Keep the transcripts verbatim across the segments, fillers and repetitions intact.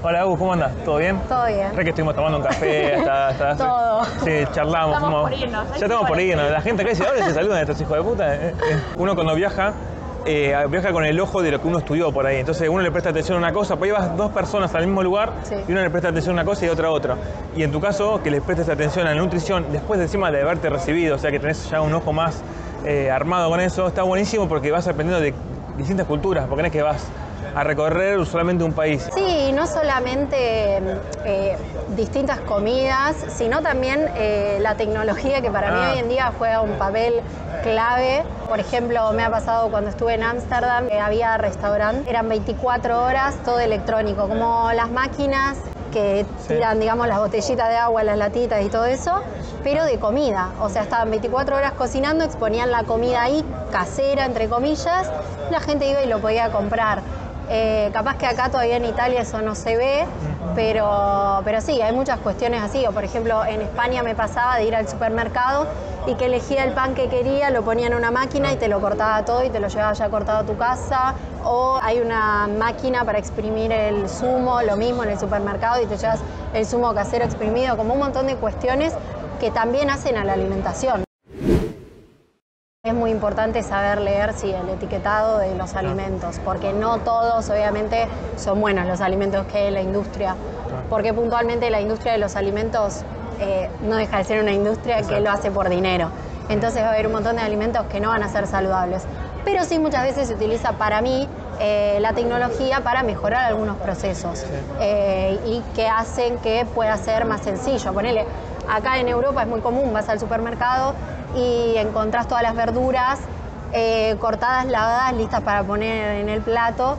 Hola, Agus, ¿cómo andas? ¿Todo bien? Todo bien. Re que estuvimos tomando un café hasta... hasta Todo. Sí, charlamos. Estamos fuimos- por irnos. Ya estamos por irnos. La gente acá dice, ahora se saludan estos hijos de puta. Eh, eh. Uno cuando viaja, eh, viaja con el ojo de lo que uno estudió por ahí. Entonces uno le presta atención a una cosa, pues ahí vas dos personas al mismo lugar Sí. y uno le presta atención a una cosa y otra a otra. Y en tu caso, que les prestes atención a la nutrición, después de encima de haberte recibido, o sea que tenés ya un ojo más eh, armado con eso, está buenísimo porque vas aprendiendo de distintas culturas, porque no es que vas a recorrer solamente un país. Sí, no solamente eh, distintas comidas, sino también eh, la tecnología que para Ah. mí hoy en día juega un papel clave. Por ejemplo, me ha pasado cuando estuve en Ámsterdam, eh, había restaurante, eran veinticuatro horas, todo electrónico, como las máquinas que Sí. tiran, digamos, las botellitas de agua, las latitas y todo eso, pero de comida. O sea, estaban veinticuatro horas cocinando, exponían la comida ahí, casera, entre comillas, la gente iba y lo podía comprar. Eh, capaz que acá todavía en Italia eso no se ve, pero, pero sí, hay muchas cuestiones así. O por ejemplo, en España me pasaba de ir al supermercado y que elegía el pan que quería, lo ponía en una máquina y te lo cortaba todo y te lo llevaba ya cortado a tu casa. O hay una máquina para exprimir el zumo, lo mismo en el supermercado y te llevas el zumo casero exprimido, como un montón de cuestiones que también hacen a la alimentación. Es muy importante saber leer sí, el etiquetado de los alimentos, porque no todos obviamente son buenos los alimentos que hay en la industria, porque puntualmente la industria de los alimentos eh, no deja de ser una industria Exacto. que lo hace por dinero. Entonces va a haber un montón de alimentos que no van a ser saludables. Pero sí muchas veces se utiliza para mí eh, la tecnología para mejorar algunos procesos Sí. eh, y que hacen que pueda ser más sencillo. Ponele, acá en Europa es muy común, vas al supermercado y encontrás todas las verduras eh, cortadas, lavadas, listas para poner en el plato.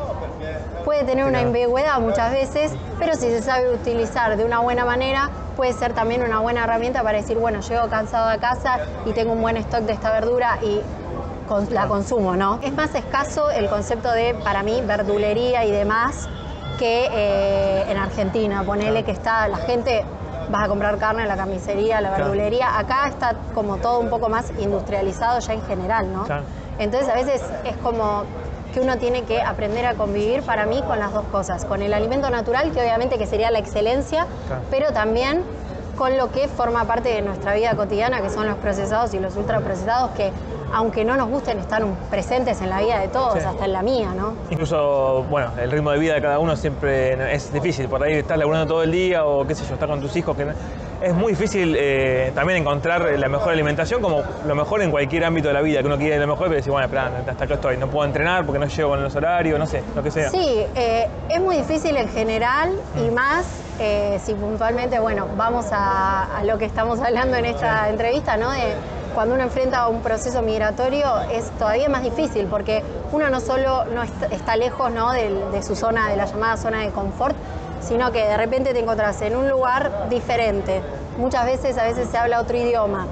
Puede tener una Claro. ambigüedad muchas veces, pero si se sabe utilizar de una buena manera, puede ser también una buena herramienta para decir, bueno, llego cansado a casa y tengo un buen stock de esta verdura y con- la consumo, ¿no? Es más escaso el concepto de, para mí, verdulería y demás que eh, en Argentina. Ponele que está la gente... Vas a comprar carne en la carnicería, la Claro. verdulería. Acá está como todo un poco más industrializado ya en general, ¿no? Claro. Entonces a veces es como que uno tiene que aprender a convivir para mí con las dos cosas. Con el alimento natural, que obviamente que sería la excelencia, Claro. pero también con lo que forma parte de nuestra vida cotidiana, que son los procesados y los ultraprocesados, que aunque no nos gusten, están presentes en la vida de todos, Sí. hasta en la mía, ¿no? Incluso, bueno, el ritmo de vida de cada uno siempre es difícil. Por ahí estás laburando todo el día o qué sé yo, estás con tus hijos. Que no- es muy difícil eh, también encontrar la mejor alimentación, como lo mejor en cualquier ámbito de la vida, que uno quiere lo mejor, pero decir, bueno, espera, hasta acá estoy, no puedo entrenar porque no llego con los horarios, no sé, lo que sea. Sí, eh, es muy difícil en general y más eh, si puntualmente, bueno, vamos a, a lo que estamos hablando en esta entrevista, ¿no? De cuando uno enfrenta un proceso migratorio es todavía más difícil porque uno no solo no est- está lejos, ¿no? de, de su zona, de la llamada zona de confort, sino que de repente te encontrás en un lugar diferente. Muchas veces, a veces se habla otro idioma,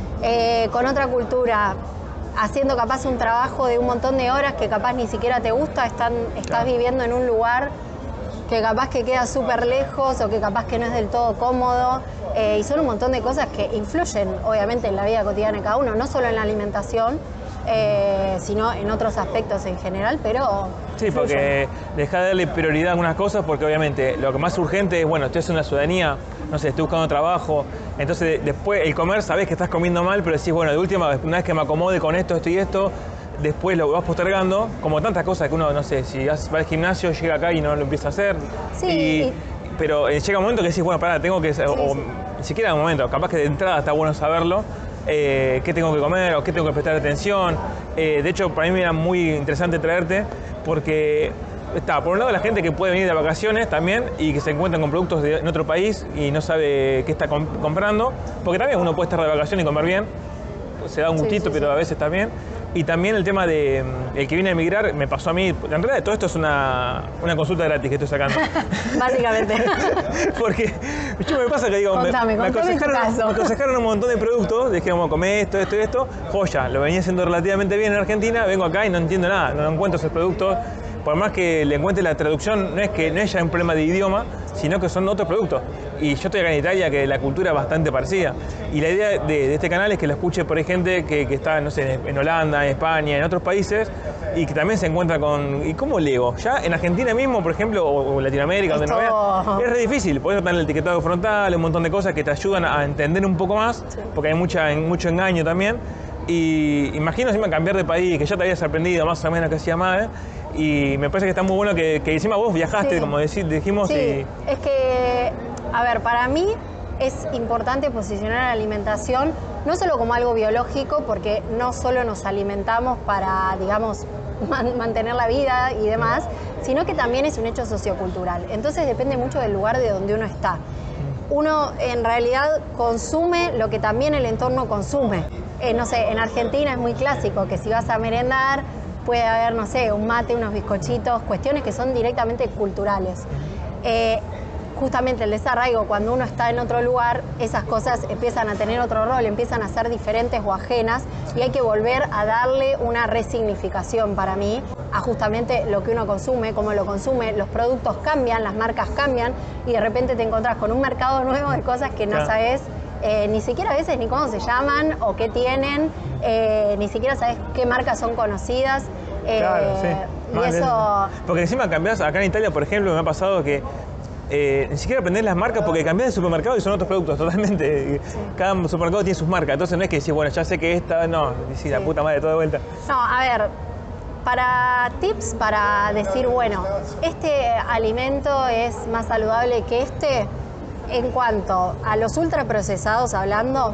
eh, con otra cultura, haciendo capaz un trabajo de un montón de horas que capaz ni siquiera te gusta, están, estás Claro. viviendo en un lugar que capaz que queda súper lejos o que capaz que no es del todo cómodo. Eh, y son un montón de cosas que influyen obviamente en la vida cotidiana de cada uno, no solo en la alimentación, eh, sino en otros aspectos en general, pero Sí, influyen. porque deja de darle prioridad a algunas cosas porque obviamente lo que más urgente es, bueno, estoy haciendo una ciudadanía, no sé, estoy buscando trabajo, entonces después el comer sabés que estás comiendo mal, pero decís, bueno, de última, una vez que me acomode con esto, esto y esto, después lo vas postergando, como tantas cosas que uno, no sé, si vas va al gimnasio, llega acá y no lo empieza a hacer. Sí, y- y- pero eh, llega un momento que decís, bueno, pará, tengo que, o, sí. ni siquiera un momento, capaz que de entrada está bueno saberlo, eh, qué tengo que comer o qué tengo que prestar atención. Eh, de hecho, para mí me era muy interesante traerte porque está, por un lado, la gente que puede venir de vacaciones también y que se encuentran con productos de, en otro país y no sabe qué está comp- comprando, porque también uno puede estar de vacaciones y comer bien, se da un Sí, gustito, sí, pero sí. a veces también. Y también el tema de mm, el que viene a emigrar, me pasó a mí, en realidad todo esto es una, una consulta gratis que estoy sacando. Básicamente. Porque yo me pasa que digo, me- Contame, me, contame tu aconsejaron, caso. me aconsejaron un montón de productos, dije, vamos a comer esto, esto y esto, joya, lo venía haciendo relativamente bien en Argentina, vengo acá y no entiendo nada, no encuentro esos productos, por más que le encuentre la traducción, no es que no es ya un problema de idioma, sino que son otros productos. Y yo estoy acá en Italia, que la cultura es bastante parecida. Y la idea de, de este canal es que lo escuche por ahí gente que, que está, no sé, en Holanda, en España, en otros países, y que también se encuentra con... ¿Y cómo leo? Ya en Argentina mismo, por ejemplo, o, o Latinoamérica, donde no veas, es re difícil. Podés tener el etiquetado frontal, un montón de cosas que te ayudan a entender un poco más, sí. porque hay mucha, mucho engaño también. Y imagino encima cambiar de país, que ya te habías sorprendido más o menos que hacía mal, ¿eh? Y me parece que está muy bueno que, que encima vos viajaste, sí. como decí, dijimos. Sí, y... es que, a ver, para mí es importante posicionar la alimentación no solo como algo biológico, porque no solo nos alimentamos para, digamos, man mantener la vida y demás, sino que también es un hecho sociocultural. Entonces depende mucho del lugar de donde uno está. Uno en realidad consume lo que también el entorno consume. Eh, no sé, en Argentina es muy clásico que si vas a merendar puede haber, no sé, un mate, unos bizcochitos, cuestiones que son directamente culturales. Eh, justamente el desarraigo, cuando uno está en otro lugar, esas cosas empiezan a tener otro rol, empiezan a ser diferentes o ajenas y hay que volver a darle una resignificación para mí a justamente lo que uno consume, cómo lo consume, los productos cambian, las marcas cambian y de repente te encontrás con un mercado nuevo de cosas que no claro. sabes eh, ni siquiera a veces ni cómo se llaman o qué tienen, eh, ni siquiera sabes qué marcas son conocidas. Eh, claro, sí. Y Mal, eso... Porque encima cambiás, acá en Italia, por ejemplo, me ha pasado que Eh, ni siquiera aprendés las marcas porque cambiás de supermercado y son otros productos totalmente. Sí. Cada supermercado tiene sus marcas, entonces no es que decís, bueno, ya sé que esta, no, decís, sí. la puta madre, todo de vuelta. No, a ver, para tips, para decir, bueno, este alimento es más saludable que este, en cuanto a los ultraprocesados hablando,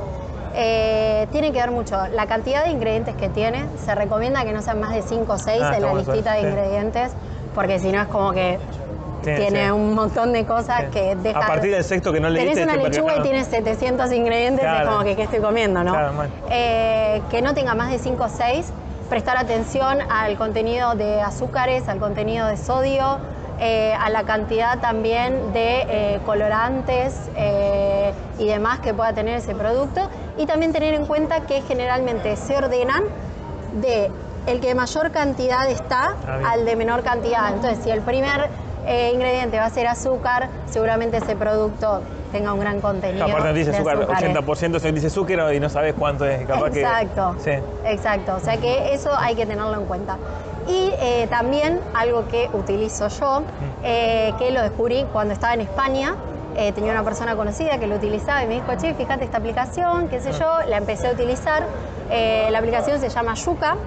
eh, tiene que ver mucho la cantidad de ingredientes que tiene. Se recomienda que no sean más de cinco o seis ah, en la bueno, listita de sí. ingredientes, porque si no es como que Sí, tiene sí. un montón de cosas sí. que dejas... A partir del sexto que no leíste... Tenés una lechuga que, y tienes setecientos ingredientes, claro. es como que ¿qué estoy comiendo, no? Claro, eh, que no tenga más de cinco o seis, prestar atención al contenido de azúcares, al contenido de sodio, eh, a la cantidad también de eh, colorantes eh, y demás que pueda tener ese producto, y también tener en cuenta que generalmente se ordenan de el que mayor cantidad está ah, al de menor cantidad. Entonces, si el primer Eh, ingrediente va a ser azúcar, seguramente ese producto tenga un gran contenido. Aparte dice de azúcar, azúcares. ochenta por ciento se dice azúcar y no sabes cuánto es. Capaz exacto, que, sí. exacto. O sea que eso hay que tenerlo en cuenta. Y eh, también algo que utilizo yo, eh, que lo descubrí cuando estaba en España, eh, tenía una persona conocida que lo utilizaba y me dijo, che, fíjate esta aplicación, qué sé yo, la empecé a utilizar. Eh, la aplicación se llama Yuka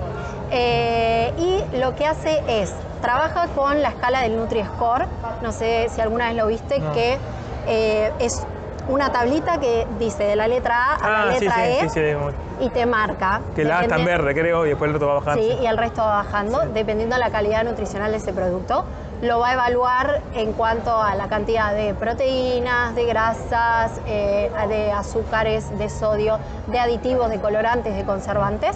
eh, y lo que hace es trabaja con la escala del Nutri-Score, no sé si alguna vez lo viste, no. que eh, es una tablita que dice de la letra A a ah, la letra sí, sí, E sí, sí, y te marca. Que la A está en verde, creo, y después el resto va bajando. Sí, y el resto va bajando, sí. dependiendo de la calidad nutricional de ese producto. Lo va a evaluar en cuanto a la cantidad de proteínas, de grasas, eh, de azúcares, de sodio, de aditivos, de colorantes, de conservantes.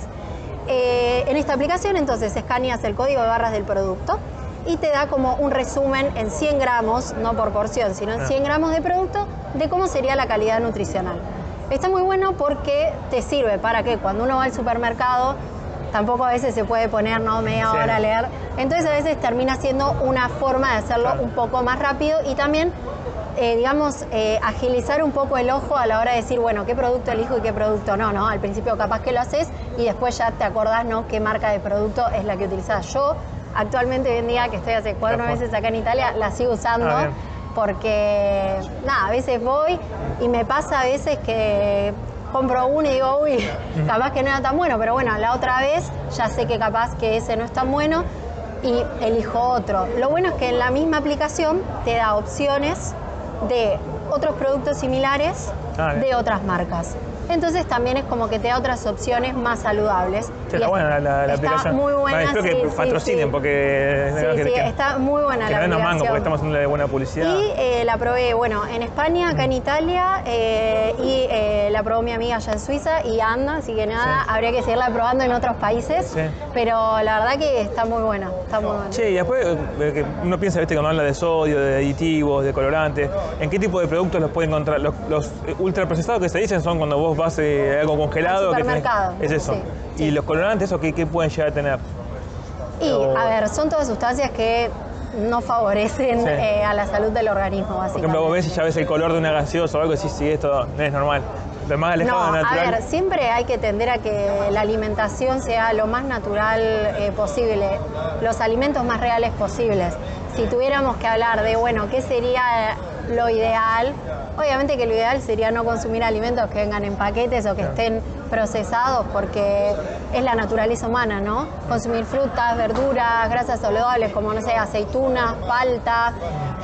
Eh, en esta aplicación entonces escaneas el código de barras del producto y te da como un resumen en cien gramos, no por porción, sino en cien gramos de producto, de cómo sería la calidad nutricional. Está muy bueno porque te sirve para que cuando uno va al supermercado, tampoco a veces se puede poner ¿no? media sí. hora a leer, entonces a veces termina siendo una forma de hacerlo claro. un poco más rápido y también Eh, digamos, eh, agilizar un poco el ojo a la hora de decir, bueno, qué producto elijo y qué producto no, ¿no? Al principio capaz que lo haces y después ya te acordás, ¿no? Qué marca de producto es la que utilizás. Yo, actualmente, hoy en día, que estoy hace cuatro meses acá en Italia, la sigo usando ah, porque, nada, a veces voy y me pasa a veces que compro uno y digo, uy, capaz que no era tan bueno, pero bueno, la otra vez ya sé que capaz que ese no es tan bueno y elijo otro. Lo bueno es que en la misma aplicación te da opciones de otros productos similares ah, de otras marcas. Entonces también es como que te da otras opciones más saludables. Sí, está buena la, la, la está aplicación. Muy buena, bueno, espero sí, que patrocinen sí, porque... Sí, que, sí, que, está muy buena que la aplicación. Mango porque estamos haciendo buena publicidad. Y eh, la probé, bueno, en España, acá en Italia, eh, y eh, la probó mi amiga allá en Suiza y anda, así que nada, sí. habría que seguirla probando en otros países, sí. pero la verdad que está muy buena, está muy buena. Sí, y después eh, uno piensa, viste, cuando habla de sodio, de aditivos, de colorantes, ¿en qué tipo de productos los puede encontrar? Los, los ultraprocesados que se dicen son cuando vos vas eh, algo congelado. Que tenés, es eso. Sí, sí. ¿Y los colorantes, eso qué, qué pueden llegar a tener? Y, o... a ver, son todas sustancias que no favorecen sí. eh, a la salud del organismo, básicamente. Por ejemplo, vos ves y ya ves el color de una gaseosa o algo así, sí, esto no es normal. Lo más alejado No, de lo natural. a ver, siempre hay que tender a que la alimentación sea lo más natural eh, posible, los alimentos más reales posibles. Si tuviéramos que hablar de, bueno, ¿qué sería lo ideal? Obviamente que lo ideal sería no consumir alimentos que vengan en paquetes o que estén procesados, porque es la naturaleza humana, ¿no? Consumir frutas, verduras, grasas saludables como, no sé, aceitunas, palta,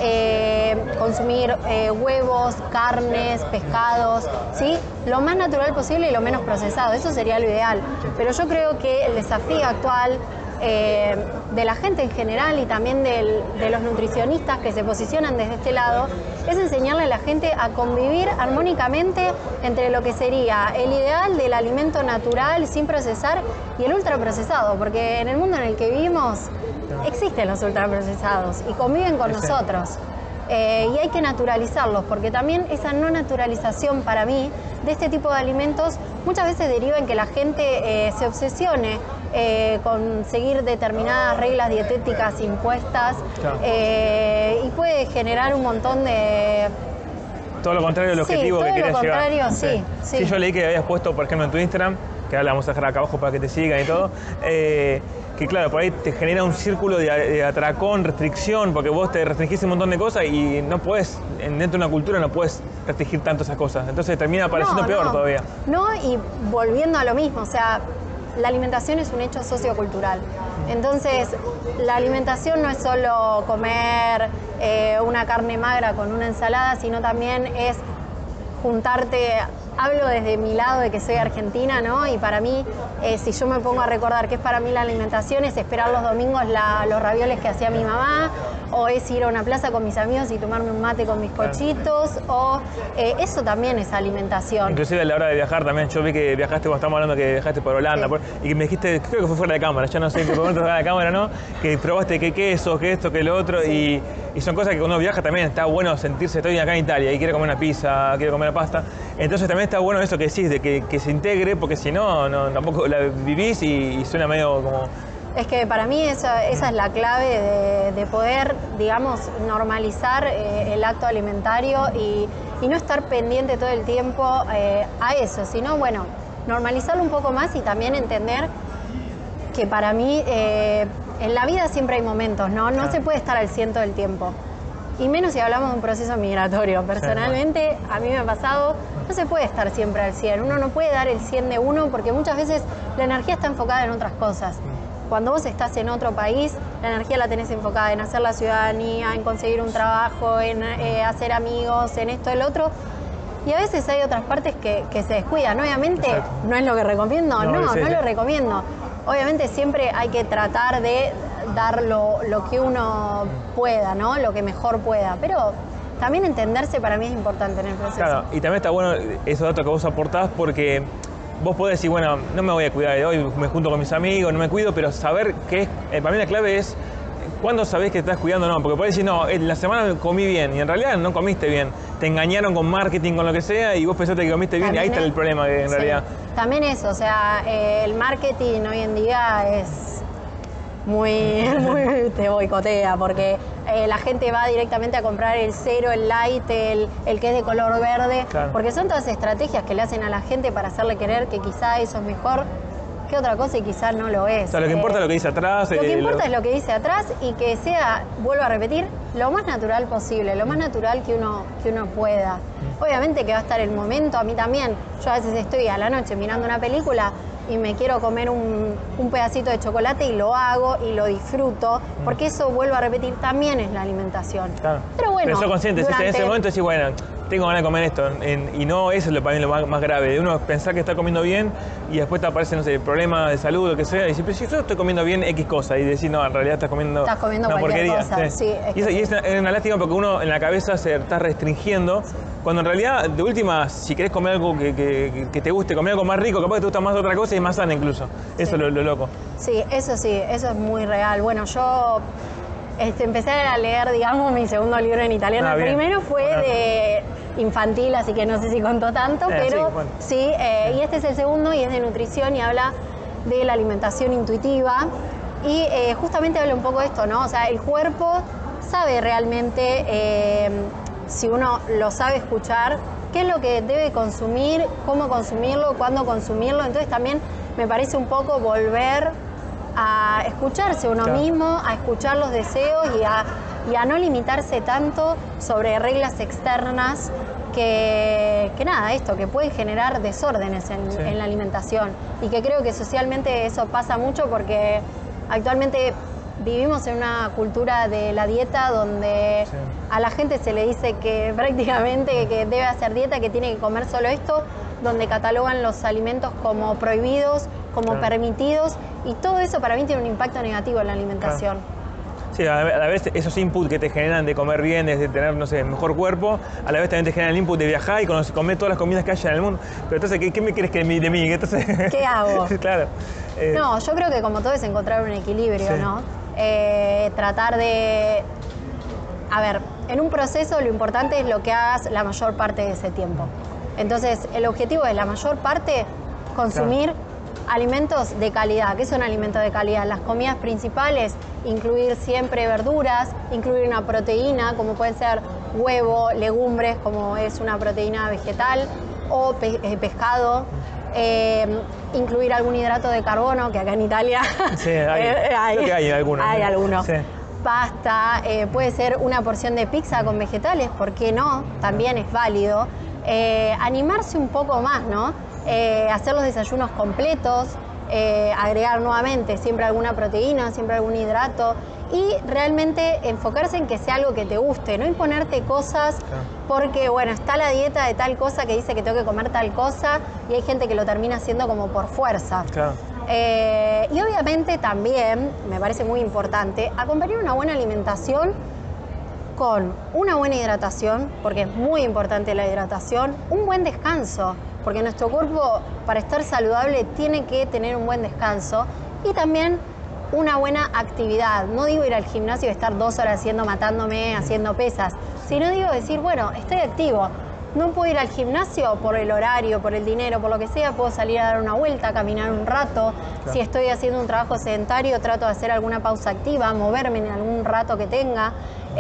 eh, consumir eh, huevos, carnes, pescados, ¿sí? Lo más natural posible y lo menos procesado, eso sería lo ideal. Pero yo creo que el desafío actual Eh, de la gente en general y también del, de los nutricionistas que se posicionan desde este lado, es enseñarle a la gente a convivir armónicamente entre lo que sería el ideal del alimento natural sin procesar y el ultraprocesado, porque en el mundo en el que vivimos existen los ultraprocesados y conviven con sí. nosotros. Eh, y hay que naturalizarlos, porque también esa no naturalización para mí de este tipo de alimentos muchas veces deriva en que la gente eh, se obsesione eh, con seguir determinadas reglas dietéticas impuestas, claro. eh, y puede generar un montón de... Todo lo contrario del sí, objetivo que querías llegar. Todo lo contrario, sí, sí. Sí, yo leí que habías puesto, por ejemplo, en tu Instagram, que ahora la vamos a dejar acá abajo para que te sigan y todo, eh, que claro, por ahí te genera un círculo de, de atracón, restricción, porque vos te restringís un montón de cosas y no puedes, dentro de una cultura no puedes restringir tanto esas cosas. Entonces termina apareciendo no, peor no. todavía. No, y volviendo a lo mismo, o sea, la alimentación es un hecho sociocultural. Entonces, la alimentación no es solo comer eh, una carne magra con una ensalada, sino también es juntarte. Hablo desde mi lado de que soy argentina, ¿no? Y para mí, eh, si yo me pongo a recordar qué es para mí la alimentación, es esperar los domingos la, los ravioles que hacía mi mamá, o es ir a una plaza con mis amigos y tomarme un mate con mis cochitos, o eh, eso también es alimentación. Inclusive a la hora de viajar también, yo vi que viajaste, cuando estamos hablando que viajaste por Holanda, sí. por, y que me dijiste, creo que fue fuera de cámara, ya no sé qué momento fuera de cámara, ¿no? Que probaste qué queso, que esto, que lo otro, sí. y, y son cosas que cuando uno viaja también está bueno sentirse, estoy acá en Italia y quiero comer una pizza, quiero comer una pasta, entonces también está bueno eso que decís, de que, que se integre, porque si no, no, tampoco la vivís y, y suena medio como... Es que para mí esa, esa es la clave de, de poder, digamos, normalizar eh, el acto alimentario y, y no estar pendiente todo el tiempo eh, a eso, sino, bueno, normalizarlo un poco más y también entender que para mí eh, en la vida siempre hay momentos, ¿no? No ah. se puede estar al cien todo el tiempo. Y menos si hablamos de un proceso migratorio. Personalmente, a mí me ha pasado, no se puede estar siempre al cien. Uno no puede dar el cien de uno porque muchas veces la energía está enfocada en otras cosas. Cuando vos estás en otro país, la energía la tenés enfocada en hacer la ciudadanía, en conseguir un trabajo, en eh, hacer amigos, en esto, el otro. Y a veces hay otras partes que, que se descuidan. Obviamente, Exacto. no es lo que recomiendo, no, no, sí, no sí. lo recomiendo. Obviamente siempre hay que tratar de dar lo, lo que uno pueda, ¿no? Lo que mejor pueda. Pero también entenderse para mí es importante en el proceso. Claro, y también está bueno esos datos que vos aportás porque vos podés decir, bueno, no me voy a cuidar de hoy, me junto con mis amigos, no me cuido, pero saber que es, eh, para mí la clave es cuándo sabés que estás cuidando o no, porque podés decir, no, en la semana comí bien y en realidad no comiste bien, te engañaron con marketing, con lo que sea y vos pensaste que comiste bien. También y ahí está es, el problema que en sí, realidad. También eso, o sea, eh, el marketing hoy en día es muy, muy te boicotea porque eh, la gente va directamente a comprar el cero, el light, el, el que es de color verde, claro. porque son todas estrategias que le hacen a la gente para hacerle creer que quizá eso es mejor que otra cosa y quizás no lo es. O sea, lo que importa eh, es lo que dice atrás. Lo que eh, importa lo... es lo que dice atrás y que sea, vuelvo a repetir, lo más natural posible, lo más natural que uno, que uno pueda. Mm. Obviamente que va a estar el momento, a mí también, yo a veces estoy a la noche mirando una película y me quiero comer un, un pedacito de chocolate y lo hago y lo disfruto, mm. porque eso, vuelvo a repetir, también es la alimentación. Claro. Pero bueno, pero sos consciente, durante... si en ese momento decís, bueno, tengo ganas de comer esto, en, y no eso es lo, para mí lo más, más grave, de uno pensar que está comiendo bien y después te aparecen, no sé, problemas de salud o lo que sea, y decir, pero si yo estoy comiendo bien X cosa, y decir, no, en realidad estás comiendo, estás comiendo una cualquier porquería. cosa. Sí. Sí, es y, eso, sí. y es, una, es una lástima porque uno en la cabeza se está restringiendo, cuando en realidad, de última, si querés comer algo que, que, que te guste, comer algo más rico, capaz que te gusta más otra cosa y más sana incluso. Eso sí. es lo, lo loco. Sí, eso sí, eso es muy real. Bueno, yo... Este, empecé a leer, digamos, mi segundo libro en italiano. Ah, el primero fue bueno. de infantil, así que no sé si contó tanto, eh, pero sí, bueno. sí eh, y este es el segundo y es de nutrición y habla de la alimentación intuitiva y eh, justamente habla un poco de esto, ¿no? O sea, el cuerpo sabe realmente, eh, si uno lo sabe escuchar, qué es lo que debe consumir, cómo consumirlo, cuándo consumirlo. Entonces también me parece un poco volver a escucharse uno claro. mismo, a escuchar los deseos y a, y a no limitarse tanto sobre reglas externas que, que nada, esto, que pueden generar desórdenes en, sí. en la alimentación. Y que creo que socialmente eso pasa mucho porque actualmente vivimos en una cultura de la dieta donde sí. a la gente se le dice que prácticamente que debe hacer dieta, que tiene que comer solo esto, donde catalogan los alimentos como prohibidos, como claro. permitidos, y todo eso para mí tiene un impacto negativo en la alimentación. Claro. Sí, a la vez esos inputs que te generan de comer bien, de tener, no sé, mejor cuerpo, a la vez también te generan el input de viajar y comer todas las comidas que haya en el mundo. Pero entonces, ¿qué, qué me crees que de mí? De mí? Entonces, ¿qué hago? Claro. Eh, no, yo creo que como todo es encontrar un equilibrio, sí. ¿no? Eh, tratar de... A ver, en un proceso lo importante es lo que hagas la mayor parte de ese tiempo. Entonces, el objetivo es la mayor parte consumir claro. alimentos de calidad. ¿Qué son alimentos de calidad? Las comidas principales, incluir siempre verduras, incluir una proteína, como pueden ser huevo, legumbres, como es una proteína vegetal, o pe eh, pescado. Eh, incluir algún hidrato de carbono, que acá en Italia sí, hay, eh, hay, que hay algunos. Hay ¿no? algunos. Sí. Pasta, eh, puede ser una porción de pizza con vegetales, ¿por qué no? También es válido. Eh, animarse un poco más, ¿no? Eh, hacer los desayunos completos, eh, agregar nuevamente siempre alguna proteína, siempre algún hidrato y realmente enfocarse en que sea algo que te guste, no imponerte cosas claro. porque, bueno, está la dieta de tal cosa que dice que tengo que comer tal cosa y hay gente que lo termina haciendo como por fuerza. Claro. Eh, y obviamente también, me parece muy importante, acompañar una buena alimentación con una buena hidratación, porque es muy importante la hidratación, un buen descanso, porque nuestro cuerpo, para estar saludable, tiene que tener un buen descanso y también una buena actividad. No digo ir al gimnasio y estar dos horas haciendo, matándome, haciendo pesas, sino digo decir, bueno, estoy activo. No puedo ir al gimnasio por el horario, por el dinero, por lo que sea, puedo salir a dar una vuelta, caminar un rato. Claro. Si estoy haciendo un trabajo sedentario, trato de hacer alguna pausa activa, moverme en algún rato que tenga.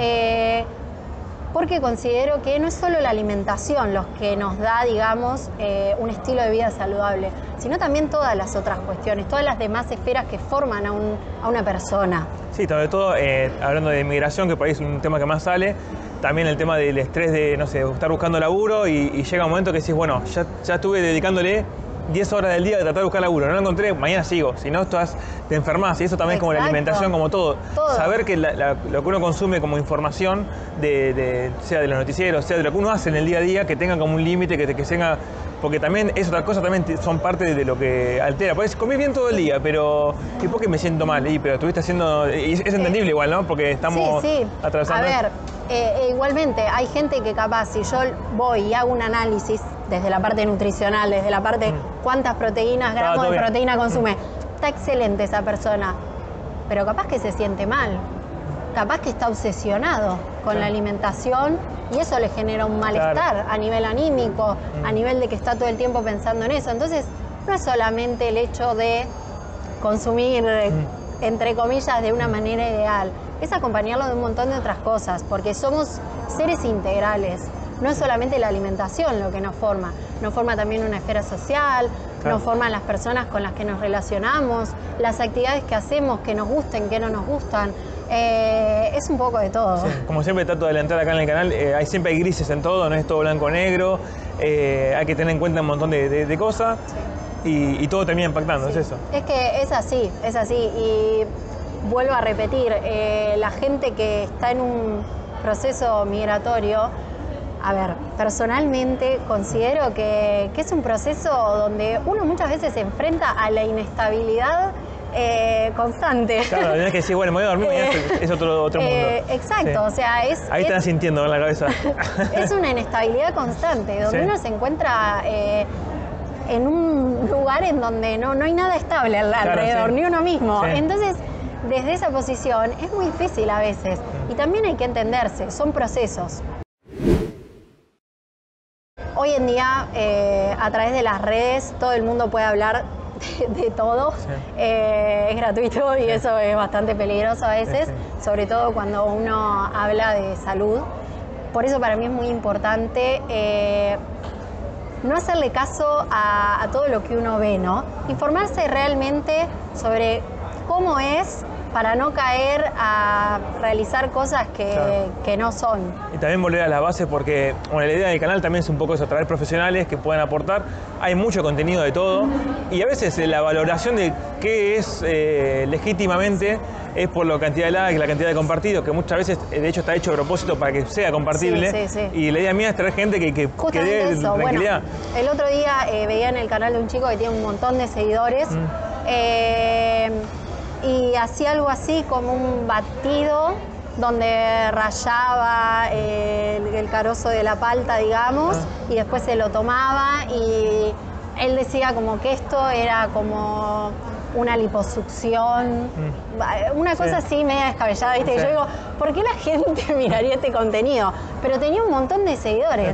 Eh, porque considero que no es solo la alimentación los que nos da, digamos, eh, un estilo de vida saludable, sino también todas las otras cuestiones, todas las demás esferas que forman a, un, a una persona. Sí, sobre todo eh, hablando de inmigración, que por ahí es un tema que más sale, también el tema del estrés de, no sé, estar buscando laburo y, y llega un momento que decís, bueno, ya, ya estuve dedicándole diez horas del día de tratar de buscar laburo, no lo encontré, mañana sigo, si no estás, te enfermas y eso también. Exacto. Es como la alimentación, como todo. todo. Saber que la, la, lo que uno consume como información, de, de, sea de los noticieros, sea de lo que uno hace en el día a día, que tenga como un límite, que, que tenga, porque también es otra cosa, también son parte de lo que altera. Puedes comer bien todo el día, pero ¿y por qué me siento mal? Y, pero estuviste haciendo, y es entendible eh, igual, ¿no? Porque estamos sí, sí. atravesando. A ver, eh, igualmente hay gente que capaz, si yo voy y hago un análisis desde la parte nutricional, desde la parte mm. cuántas proteínas, gramos ah, de proteína consume, mm. está excelente esa persona, pero capaz que se siente mal, capaz que está obsesionado con sí. la alimentación y eso le genera un malestar claro. a nivel anímico, mm. a nivel de que está todo el tiempo pensando en eso. Entonces, no es solamente el hecho de consumir, mm. entre comillas, de una manera ideal, es acompañarlo de un montón de otras cosas, porque somos seres integrales. No es solamente la alimentación lo que nos forma, nos forma también una esfera social, claro. nos forman las personas con las que nos relacionamos, las actividades que hacemos, que nos gusten, que no nos gustan. Eh, es un poco de todo. Sí, como siempre trato de adelantar acá en el canal, eh, hay, siempre hay grises en todo, no es todo blanco o negro, eh, hay que tener en cuenta un montón de, de, de cosas sí. y, y todo termina impactando, sí. es eso. Es que es así, es así y vuelvo a repetir, eh, la gente que está en un proceso migratorio, a ver, personalmente considero que, que es un proceso donde uno muchas veces se enfrenta a la inestabilidad eh, constante. Claro, tenés que decir, bueno, me voy a dormir, mañana es, es otro, otro mundo. Eh, exacto, sí. o sea, es... Ahí es, están sintiendo en la cabeza. Es una inestabilidad constante, donde sí. uno se encuentra eh, en un lugar en donde no, no hay nada estable alrededor, claro, sí. ni uno mismo. Sí. Entonces, desde esa posición es muy difícil a veces. Y también hay que entenderse, son procesos. Hoy en día, eh, a través de las redes, todo el mundo puede hablar de, de todo, sí. eh, es gratuito y sí. eso es bastante peligroso a veces, sí, sí. sobre todo cuando uno habla de salud. Por eso para mí es muy importante eh, no hacerle caso a, a todo lo que uno ve, ¿no? Informarse realmente sobre cómo es, para no caer a realizar cosas que, claro. que no son. Y también volver a las bases porque, bueno, la idea del canal también es un poco eso, traer profesionales que puedan aportar. Hay mucho contenido de todo y a veces la valoración de qué es eh, legítimamente es por la cantidad de likes, la cantidad de compartidos, que muchas veces de hecho está hecho a propósito para que sea compartible. Sí, sí, sí. Y la idea mía es traer gente que, que, que dé eso. tranquilidad. Bueno, el otro día eh, veía en el canal de un chico que tiene un montón de seguidores. Mm. Eh, y hacía algo así como un batido donde rallaba el, el carozo de la palta, digamos, ah. y después se lo tomaba y él decía como que esto era como una liposucción, mm. una cosa sí. así media descabellada, ¿viste? Sí. Y yo digo, ¿por qué la gente miraría este contenido? Pero tenía un montón de seguidores.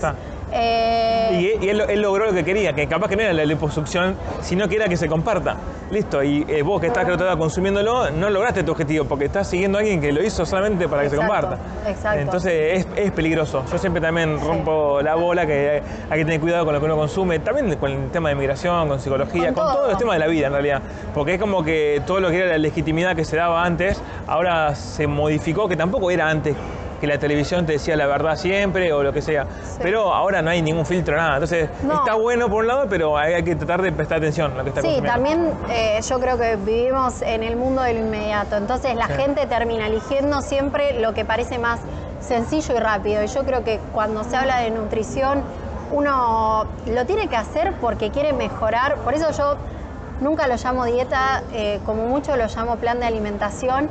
Eh... Y, y él, él logró lo que quería, que capaz que no era la liposucción, sino que era que se comparta. Listo, y eh, vos que estás creo todavía consumiéndolo, no lograste tu objetivo, porque estás siguiendo a alguien que lo hizo solamente para que exacto, se comparta. Exacto. Entonces es, es peligroso. Yo siempre también rompo sí. la bola, que hay, hay que tener cuidado con lo que uno consume, también con el tema de migración, con psicología, con, con todos los temas de la vida en realidad. Porque es como que todo lo que era la legitimidad que se daba antes, ahora se modificó, que tampoco era antes que la televisión te decía la verdad siempre o lo que sea, sí. pero ahora no hay ningún filtro, nada. Entonces no. está bueno por un lado, pero hay, hay que tratar de prestar atención a lo que está Sí, también eh, yo creo que vivimos en el mundo del inmediato, entonces la sí. gente termina eligiendo siempre lo que parece más sencillo y rápido. Y yo creo que cuando se habla de nutrición, uno lo tiene que hacer porque quiere mejorar. Por eso yo nunca lo llamo dieta, eh, como mucho lo llamo plan de alimentación.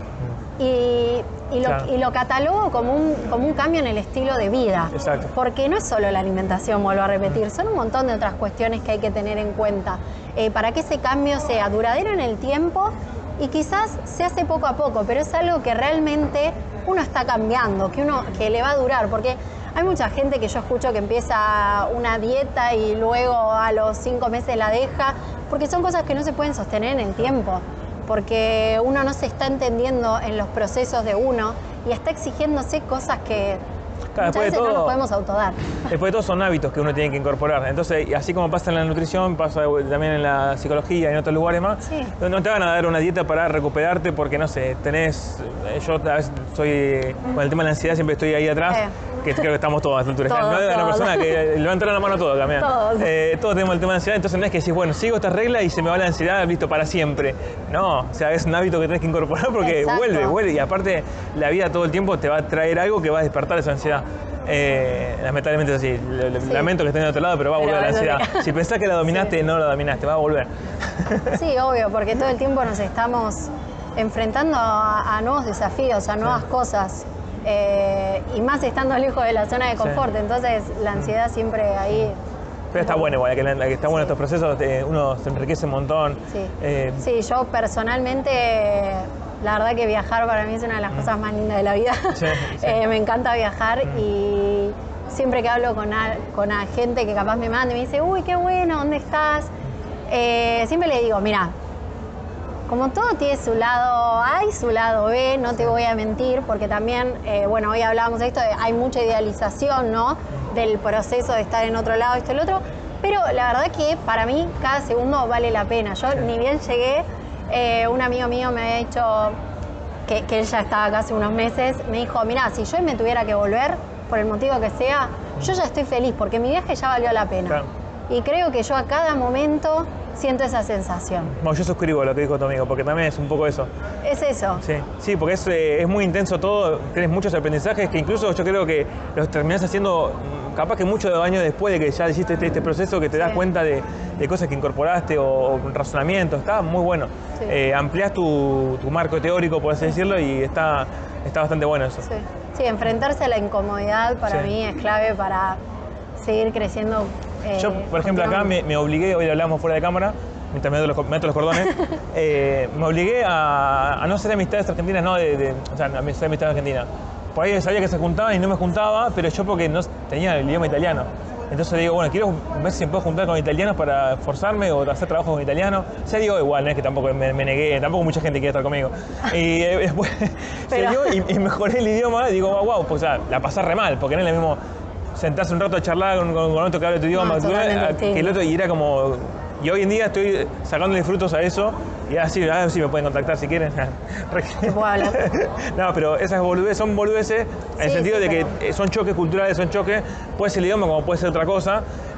Y, y, lo, claro. y lo catalogo como un, como un cambio en el estilo de vida. Exacto. Porque no es solo la alimentación, vuelvo a repetir, son un montón de otras cuestiones que hay que tener en cuenta eh, para que ese cambio sea duradero en el tiempo y quizás se hace poco a poco, pero es algo que realmente uno está cambiando, que, uno, que le va a durar. Porque hay mucha gente que yo escucho que empieza una dieta y luego a los cinco meses la deja, porque son cosas que no se pueden sostener en el tiempo. Porque uno no se está entendiendo en los procesos de uno y está exigiéndose cosas que claro, muchas veces todo, no nos podemos autodar. Después de todo son hábitos que uno tiene que incorporar. Entonces, así como pasa en la nutrición, pasa también en la psicología y en otros lugares más. Sí. No te van a dar una dieta para recuperarte porque, no sé, tenés... Yo a veces soy... Con el tema de la ansiedad siempre estoy ahí atrás. Eh. Que creo que estamos todos a esta altura. Todo, no es una persona que levanta la mano todo también. Todos. Eh, todos tenemos el tema de ansiedad, entonces no es que decís, bueno, sigo esta regla y se me va la ansiedad, listo, para siempre. No, o sea, es un hábito que tenés que incorporar porque exacto. vuelve, vuelve. Y aparte, la vida todo el tiempo te va a traer algo que va a despertar esa ansiedad. Eh, lamentablemente es así. Sí. Lamento que esté de otro lado, pero va a volver pero, la ansiedad. Sí. Si pensás que la dominaste, sí. no la dominaste, va a volver. Sí, obvio, porque todo el tiempo nos estamos enfrentando a, a nuevos desafíos, a nuevas sí. cosas. Eh, y más estando lejos de la zona de confort, sí. entonces la ansiedad siempre ahí... Pero está bueno igual, que, que está bueno sí. estos procesos, eh, uno se enriquece un montón. Sí. Eh, sí, yo personalmente, la verdad que viajar para mí es una de las mm. cosas más lindas de la vida. Sí, sí. eh, me encanta viajar mm. y siempre que hablo con, a, con a gente que capaz me manda y me dice, uy, qué bueno, ¿dónde estás? Eh, siempre le digo, mira, como todo tiene su lado A y su lado B, no te voy a mentir, porque también, eh, bueno, hoy hablábamos de esto, de, hay mucha idealización, ¿no? Del proceso de estar en otro lado, esto y el otro, pero la verdad que para mí cada segundo vale la pena. Yo ni bien llegué, eh, un amigo mío me había dicho, que, que él ya estaba acá hace unos meses, me dijo, mirá, si yo me tuviera que volver, por el motivo que sea, yo ya estoy feliz, porque mi viaje ya valió la pena. Claro. Y creo que yo a cada momento siento esa sensación. Bueno, yo suscribo lo que dijo tu amigo, porque también es un poco eso. Es eso. Sí, sí, porque es, eh, es muy intenso todo, tienes muchos aprendizajes que incluso yo creo que los terminás haciendo capaz que muchos años después de que ya hiciste este, este proceso, que te das sí. cuenta de, de cosas que incorporaste o, o razonamientos. Está muy bueno. Sí. Eh, ampliás tu, tu marco teórico, por así decirlo, y está, está bastante bueno eso. Sí. Sí, enfrentarse a la incomodidad para sí. mí es clave para seguir creciendo. Eh, Yo, por ejemplo, acá me, me obligué, hoy hablamos fuera de cámara, mientras me meto los, meto los cordones, eh, me obligué a, a no hacer amistades argentinas, no de, de o sea, a hacer amistades argentinas. Por ahí sabía que se juntaban y no me juntaba, pero yo porque no tenía el idioma italiano. Entonces digo, bueno, quiero ver si me puedo juntar con italianos para forzarme o hacer trabajo con italianos. O sea, digo, igual, no es que tampoco me, me negué, tampoco mucha gente quiere estar conmigo. Y eh, después Pero... se dio y, y mejoré el idioma y digo, wow, wow, pues, o sea, la pasé re mal, porque no es lo mismo sentarse un rato a charlar con, con, con otro que habla tu idioma, No, que, que el otro, y era como... Y hoy en día estoy sacándole frutos a eso y así, a ver si me pueden contactar si quieren. Te puedo hablar. No, pero esas boludeces son boludeces en el Sí, sentido sí, de pero... que son choques culturales, son choques, puede ser el idioma como puede ser otra cosa,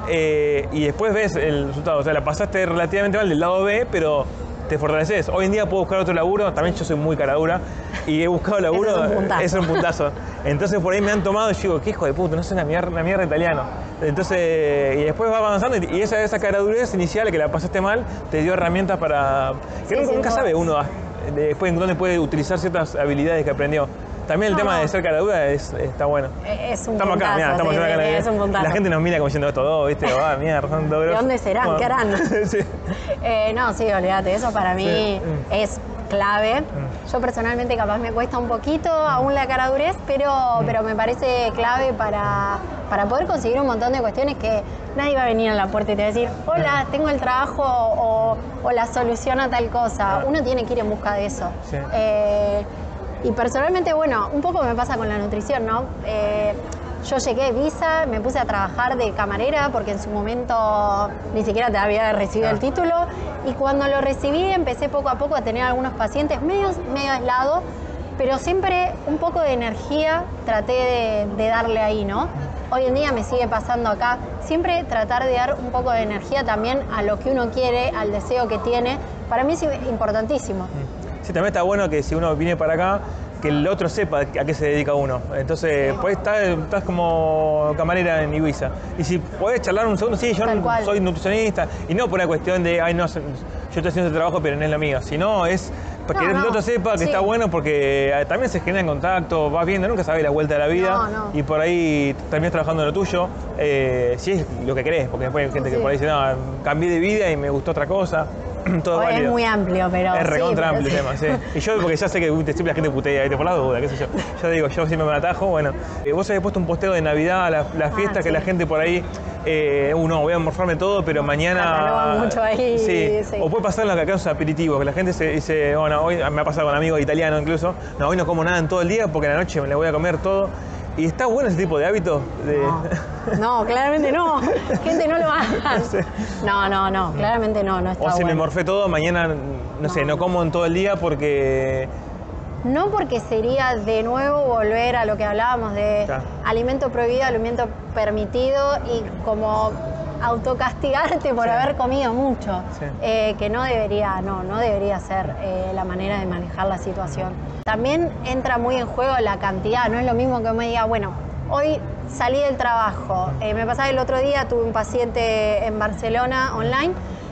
eh, y después ves el resultado. O sea, la pasaste relativamente mal del lado B, pero te fortaleces. Hoy en día puedo buscar otro laburo, también yo soy muy caradura, y he buscado laburo, Eso es un puntazo. es un puntazo. Entonces por ahí me han tomado y yo digo, qué hijo de puta, no sé una mierda, una mierda italiano. Entonces, y después va avanzando y esa, esa caradurez inicial que la pasaste mal te dio herramientas para... que Sí, nunca, sí, nunca no. sabe uno después en dónde puede utilizar ciertas habilidades que aprendió. También el No, tema no. de ser caradura es, está bueno. Es un Estamos acá, puntazo, mirá, estamos sí, acá en la- es un puntazo. La gente nos mira como diciendo esto dos, ¿viste? Ah, mierda, son dos ¿De grosos. dónde serán? Bueno, ¿Qué harán? sí. Eh, no, sí, olvídate, eso para mí Sí. Mm. es clave. Yo personalmente capaz me cuesta un poquito aún la caradurez, pero, Mm. pero me parece clave para, para poder conseguir un montón de cuestiones que nadie va a venir a la puerta y te va a decir, hola, tengo el trabajo o, o la solución a tal cosa. Ah. Uno tiene que ir en busca de eso. Sí. Eh, y personalmente, bueno, un poco me pasa con la nutrición, ¿no? Eh, Yo llegué a Ibiza, me puse a trabajar de camarera porque en su momento ni siquiera te había recibido Ah. el título, y cuando lo recibí empecé poco a poco a tener algunos pacientes medio, medio aislados, pero siempre un poco de energía traté de, de darle ahí, ¿no? Hoy en día me sigue pasando acá, siempre tratar de dar un poco de energía también a lo que uno quiere, al deseo que tiene, para mí es importantísimo. Sí, también está bueno que si uno viene para acá, que el otro sepa a qué se dedica uno. Entonces, pues estás, estás como camarera en Ibiza. Y si podés charlar un segundo, sí, yo Tal no- cual. soy nutricionista. Y no por una cuestión de, ay, no, yo estoy haciendo ese trabajo, pero no es lo mío. Sino es para No, que el no, otro sepa que sí. está bueno, porque eh, también se genera en contacto, vas viendo, nunca sabes la vuelta de la vida. No, no. Y por ahí terminas trabajando en lo tuyo, eh, si es lo que querés. Porque después hay gente que Sí. por ahí dice, no, cambié de vida y me gustó otra cosa. Todo Hoy es válido. muy amplio, pero Es sí, recontra pero amplio sí. el tema, sí. Y yo, porque ya sé que uy, siempre la gente putea, ¿viste? Por la duda, qué sé yo. Yo digo, yo siempre me atajo, bueno. Eh, vos habías puesto un posteo de Navidad, la, la fiesta, Ah, que sí. la gente por ahí, eh, uh, no, voy a morfarme todo, pero mañana... Cataloga mucho ahí, Sí. sí. O puede pasar lo que acá es aperitivo, que la gente se dice, bueno, hoy me ha pasado con amigos italianos incluso, no, hoy no como nada en todo el día porque en la noche me la voy a comer todo. Y está bueno ese tipo de hábitos. De... No, no, claramente no. Gente, no lo hagan. Sí. No, no, no, claramente no, no está O si me bueno. morfé todo, mañana, no, sé, no como en todo el día porque... No, porque sería de nuevo volver a lo que hablábamos de Claro. alimento prohibido, alimento permitido, y como autocastigarte por Sí. haber comido mucho, Sí. eh, que no debería, no, no debería ser eh, la manera de manejar la situación. También entra muy en juego la cantidad, no es lo mismo que me diga, bueno, hoy salí del trabajo, eh, me pasaba el otro día, tuve un paciente en Barcelona online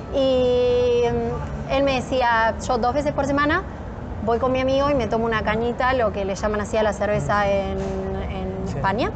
y mm, él me decía, yo dos veces por semana voy con mi amigo y me tomo una cañita, lo que le llaman así a la cerveza en, en Sí. España.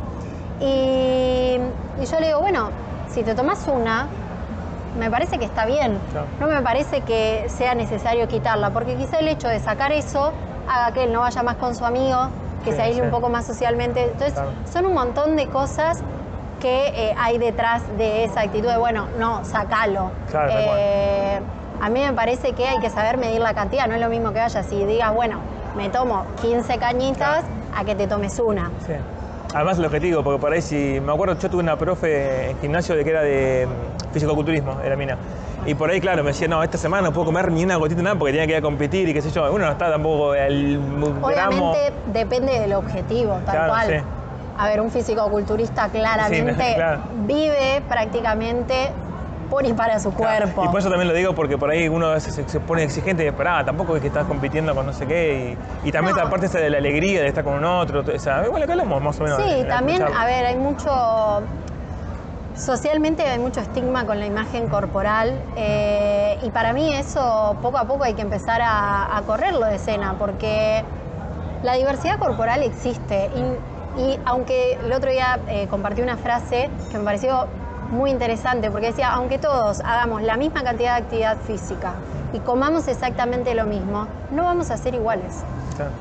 Y, y yo le digo, bueno, si te tomas una, me parece que está bien. Claro. No me parece que sea necesario quitarla, porque quizá el hecho de sacar eso haga que él no vaya más con su amigo, que Sí, se aísle sí. un poco más socialmente. Entonces, Claro. son un montón de cosas que eh, hay detrás de esa actitud de, bueno, no, sacalo. Claro, tal cual. Eh, a mí me parece que hay que saber medir la cantidad, no es lo mismo que vayas y digas, bueno, me tomo quince cañitas a que te tomes una. Sí. Además lo que te digo, porque por ahí si me acuerdo, yo tuve una profe en gimnasio de que era de mm, fisicoculturismo, era mina. Y por ahí, claro, me decía, no, esta semana no puedo comer ni una gotita nada porque tenía que ir a competir y qué sé yo. Uno no está tampoco al gramo. Obviamente depende del objetivo, tal Claro, cual. sí. A ver, un fisicoculturista claramente Sí, claro. vive prácticamente por y para su Claro, cuerpo. Y por eso también lo digo, porque por ahí uno a veces se, se pone exigente, pero ah, tampoco es que estás compitiendo con no sé qué. Y, y también No. esta parte esa de la alegría de estar con un otro. O sea, igual acá hablamos más o menos. Sí, en la también, charla. a ver, hay mucho... Socialmente hay mucho estigma con la imagen corporal eh, y para mí eso poco a poco hay que empezar a, a correrlo de escena, porque la diversidad corporal existe y, y aunque el otro día eh, compartí una frase que me pareció muy interesante, porque decía, aunque todos hagamos la misma cantidad de actividad física y comamos exactamente lo mismo, no vamos a ser iguales. Claro.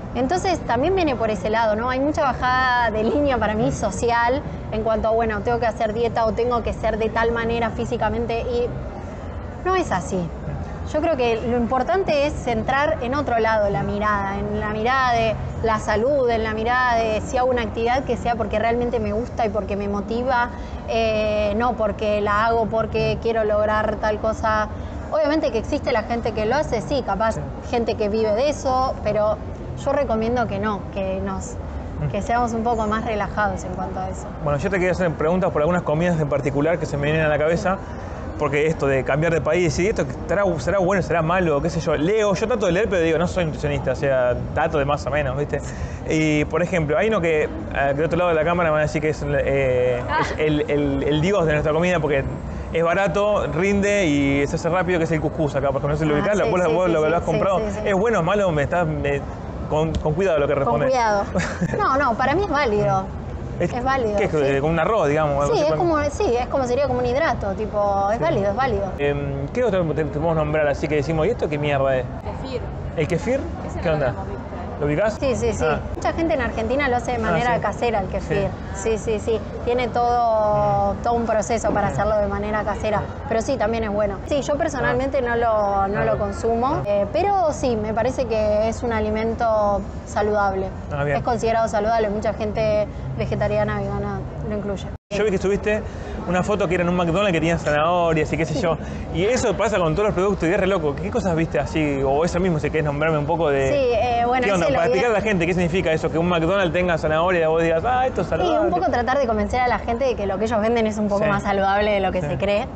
Entonces también viene por ese lado, ¿no? Hay mucha bajada de línea para mí social en cuanto a, bueno, tengo que hacer dieta o tengo que ser de tal manera físicamente y no es así. Yo creo que lo importante es centrar en otro lado la mirada, en la mirada de la salud, en la mirada de si hago una actividad que sea porque realmente me gusta y porque me motiva, eh, no porque la hago porque quiero lograr tal cosa. Obviamente que existe la gente que lo hace, sí, capaz sí. gente que vive de eso, pero yo recomiendo que no, que nos que seamos un poco más relajados en cuanto a eso. Bueno, yo te quería hacer preguntas por algunas comidas en particular que se me vienen a la cabeza. Porque esto de cambiar de país y esto será, será bueno, será malo, qué sé yo. Leo, yo trato de leer, pero digo, no soy nutricionista, o sea, trato de más o menos, ¿viste? Y, por ejemplo, hay uno que, del otro lado de la cámara me van a decir que es, eh, ah. es el, el, el dios de nuestra comida porque es barato, rinde y se hace rápido, que es el cuscús acá, porque no sé lo ah, ubicás, sí, vos, sí, vos sí, lo, sí, lo has sí, comprado. Sí, sí, sí. ¿Es bueno o malo? Me estás, me, con, con cuidado lo que respondes. Con cuidado. No, no, para mí es válido. Es, es válido. ¿Qué es? Sí. Como un arroz, digamos. Sí, es como, sí, es como sería como un hidrato, tipo, es sí. válido, es válido. Eh, ¿Qué otro te, te podemos nombrar así que decimos, ¿y esto qué mierda es? Kefir. ¿El kefir? Ese ¿Qué no onda? Lo, ¿Lo ubicás? Sí, sí, sí. Ah. Mucha gente en Argentina lo hace de manera ah, sí. casera el kefir. Sí, sí, sí. sí. Tiene todo, todo un proceso para hacerlo de manera casera. Pero sí, también es bueno. Sí, yo personalmente ah. no, lo, no ah. lo consumo. Ah. Eh, pero sí, me parece que es un alimento saludable. Ah, es considerado saludable. Mucha gente vegetariana, vegana lo incluye. Yo vi que subiste una foto que era en un McDonald's que tenía zanahorias y qué sé sí. yo. Y eso pasa con todos los productos y es re loco. ¿Qué cosas viste así? O eso mismo, si querés nombrarme un poco de... Sí, eh, bueno, ¿qué onda? Sí, Para explicar a la gente qué significa eso, que un McDonald's tenga zanahoria y vos digas, ah, esto es saludable. Sí, un poco tratar de convencer a la gente de que lo que ellos venden es un poco sí. más saludable de lo que sí. se cree.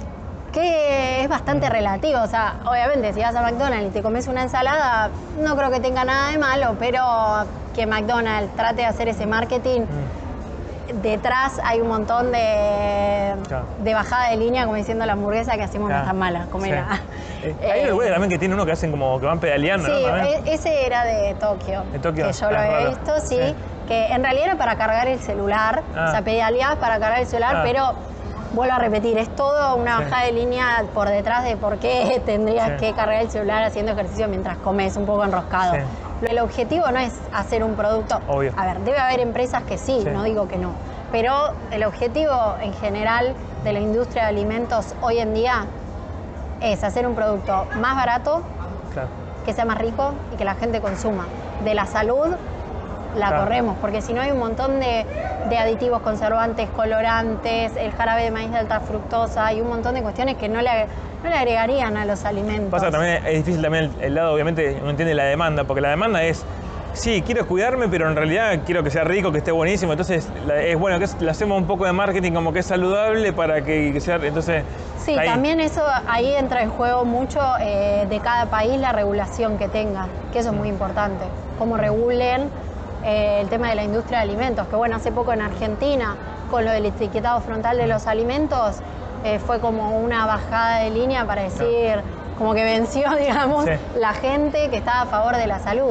Que es bastante mm. relativo. O sea, obviamente, si vas a McDonald's y te comes una ensalada, no creo que tenga nada de malo, pero que McDonald's trate de hacer ese marketing... Mm. Detrás hay un montón de, claro. de bajada de línea, como diciendo la hamburguesa que hacemos claro. no es tan mala, comela. Sí. Eh, hay lugares también que tiene uno que hacen como que van pedaleando, sí, ¿no? Sí, ese era de Tokio. ¿De Tokio? Que yo ah, lo había raro. visto, sí, sí. Que en realidad era para cargar el celular. Ah. O sea, pedaleabas para cargar el celular, ah. pero vuelvo a repetir, es todo una bajada sí. de línea por detrás de por qué tendrías sí. que cargar el celular haciendo ejercicio mientras comes, un poco enroscado. Sí. El objetivo no es hacer un producto. Obvio. A ver, debe haber empresas que sí, sí, no digo que no. Pero el objetivo en general de la industria de alimentos hoy en día es hacer un producto más barato, claro. que sea más rico y que la gente consuma. De la salud la claro. corremos, porque si no hay un montón de, de aditivos, conservantes, colorantes, el jarabe de maíz de alta fructosa y un montón de cuestiones que no le, no le agregarían a los alimentos. Pasa también, es difícil también el, el lado, obviamente, uno entiende la demanda, porque la demanda es... Sí, quiero cuidarme, pero en realidad quiero que sea rico, que esté buenísimo. Entonces, es bueno que le hacemos un poco de marketing como que es saludable para que, que sea... Entonces, sí, ahí. También eso, ahí entra en juego mucho eh, de cada país la regulación que tenga, que eso es muy importante. Cómo regulen eh, el tema de la industria de alimentos, que bueno, hace poco en Argentina, con lo del etiquetado frontal de los alimentos, eh, fue como una bajada de línea para decir, como que venció, digamos, sí. la gente que estaba a favor de la salud.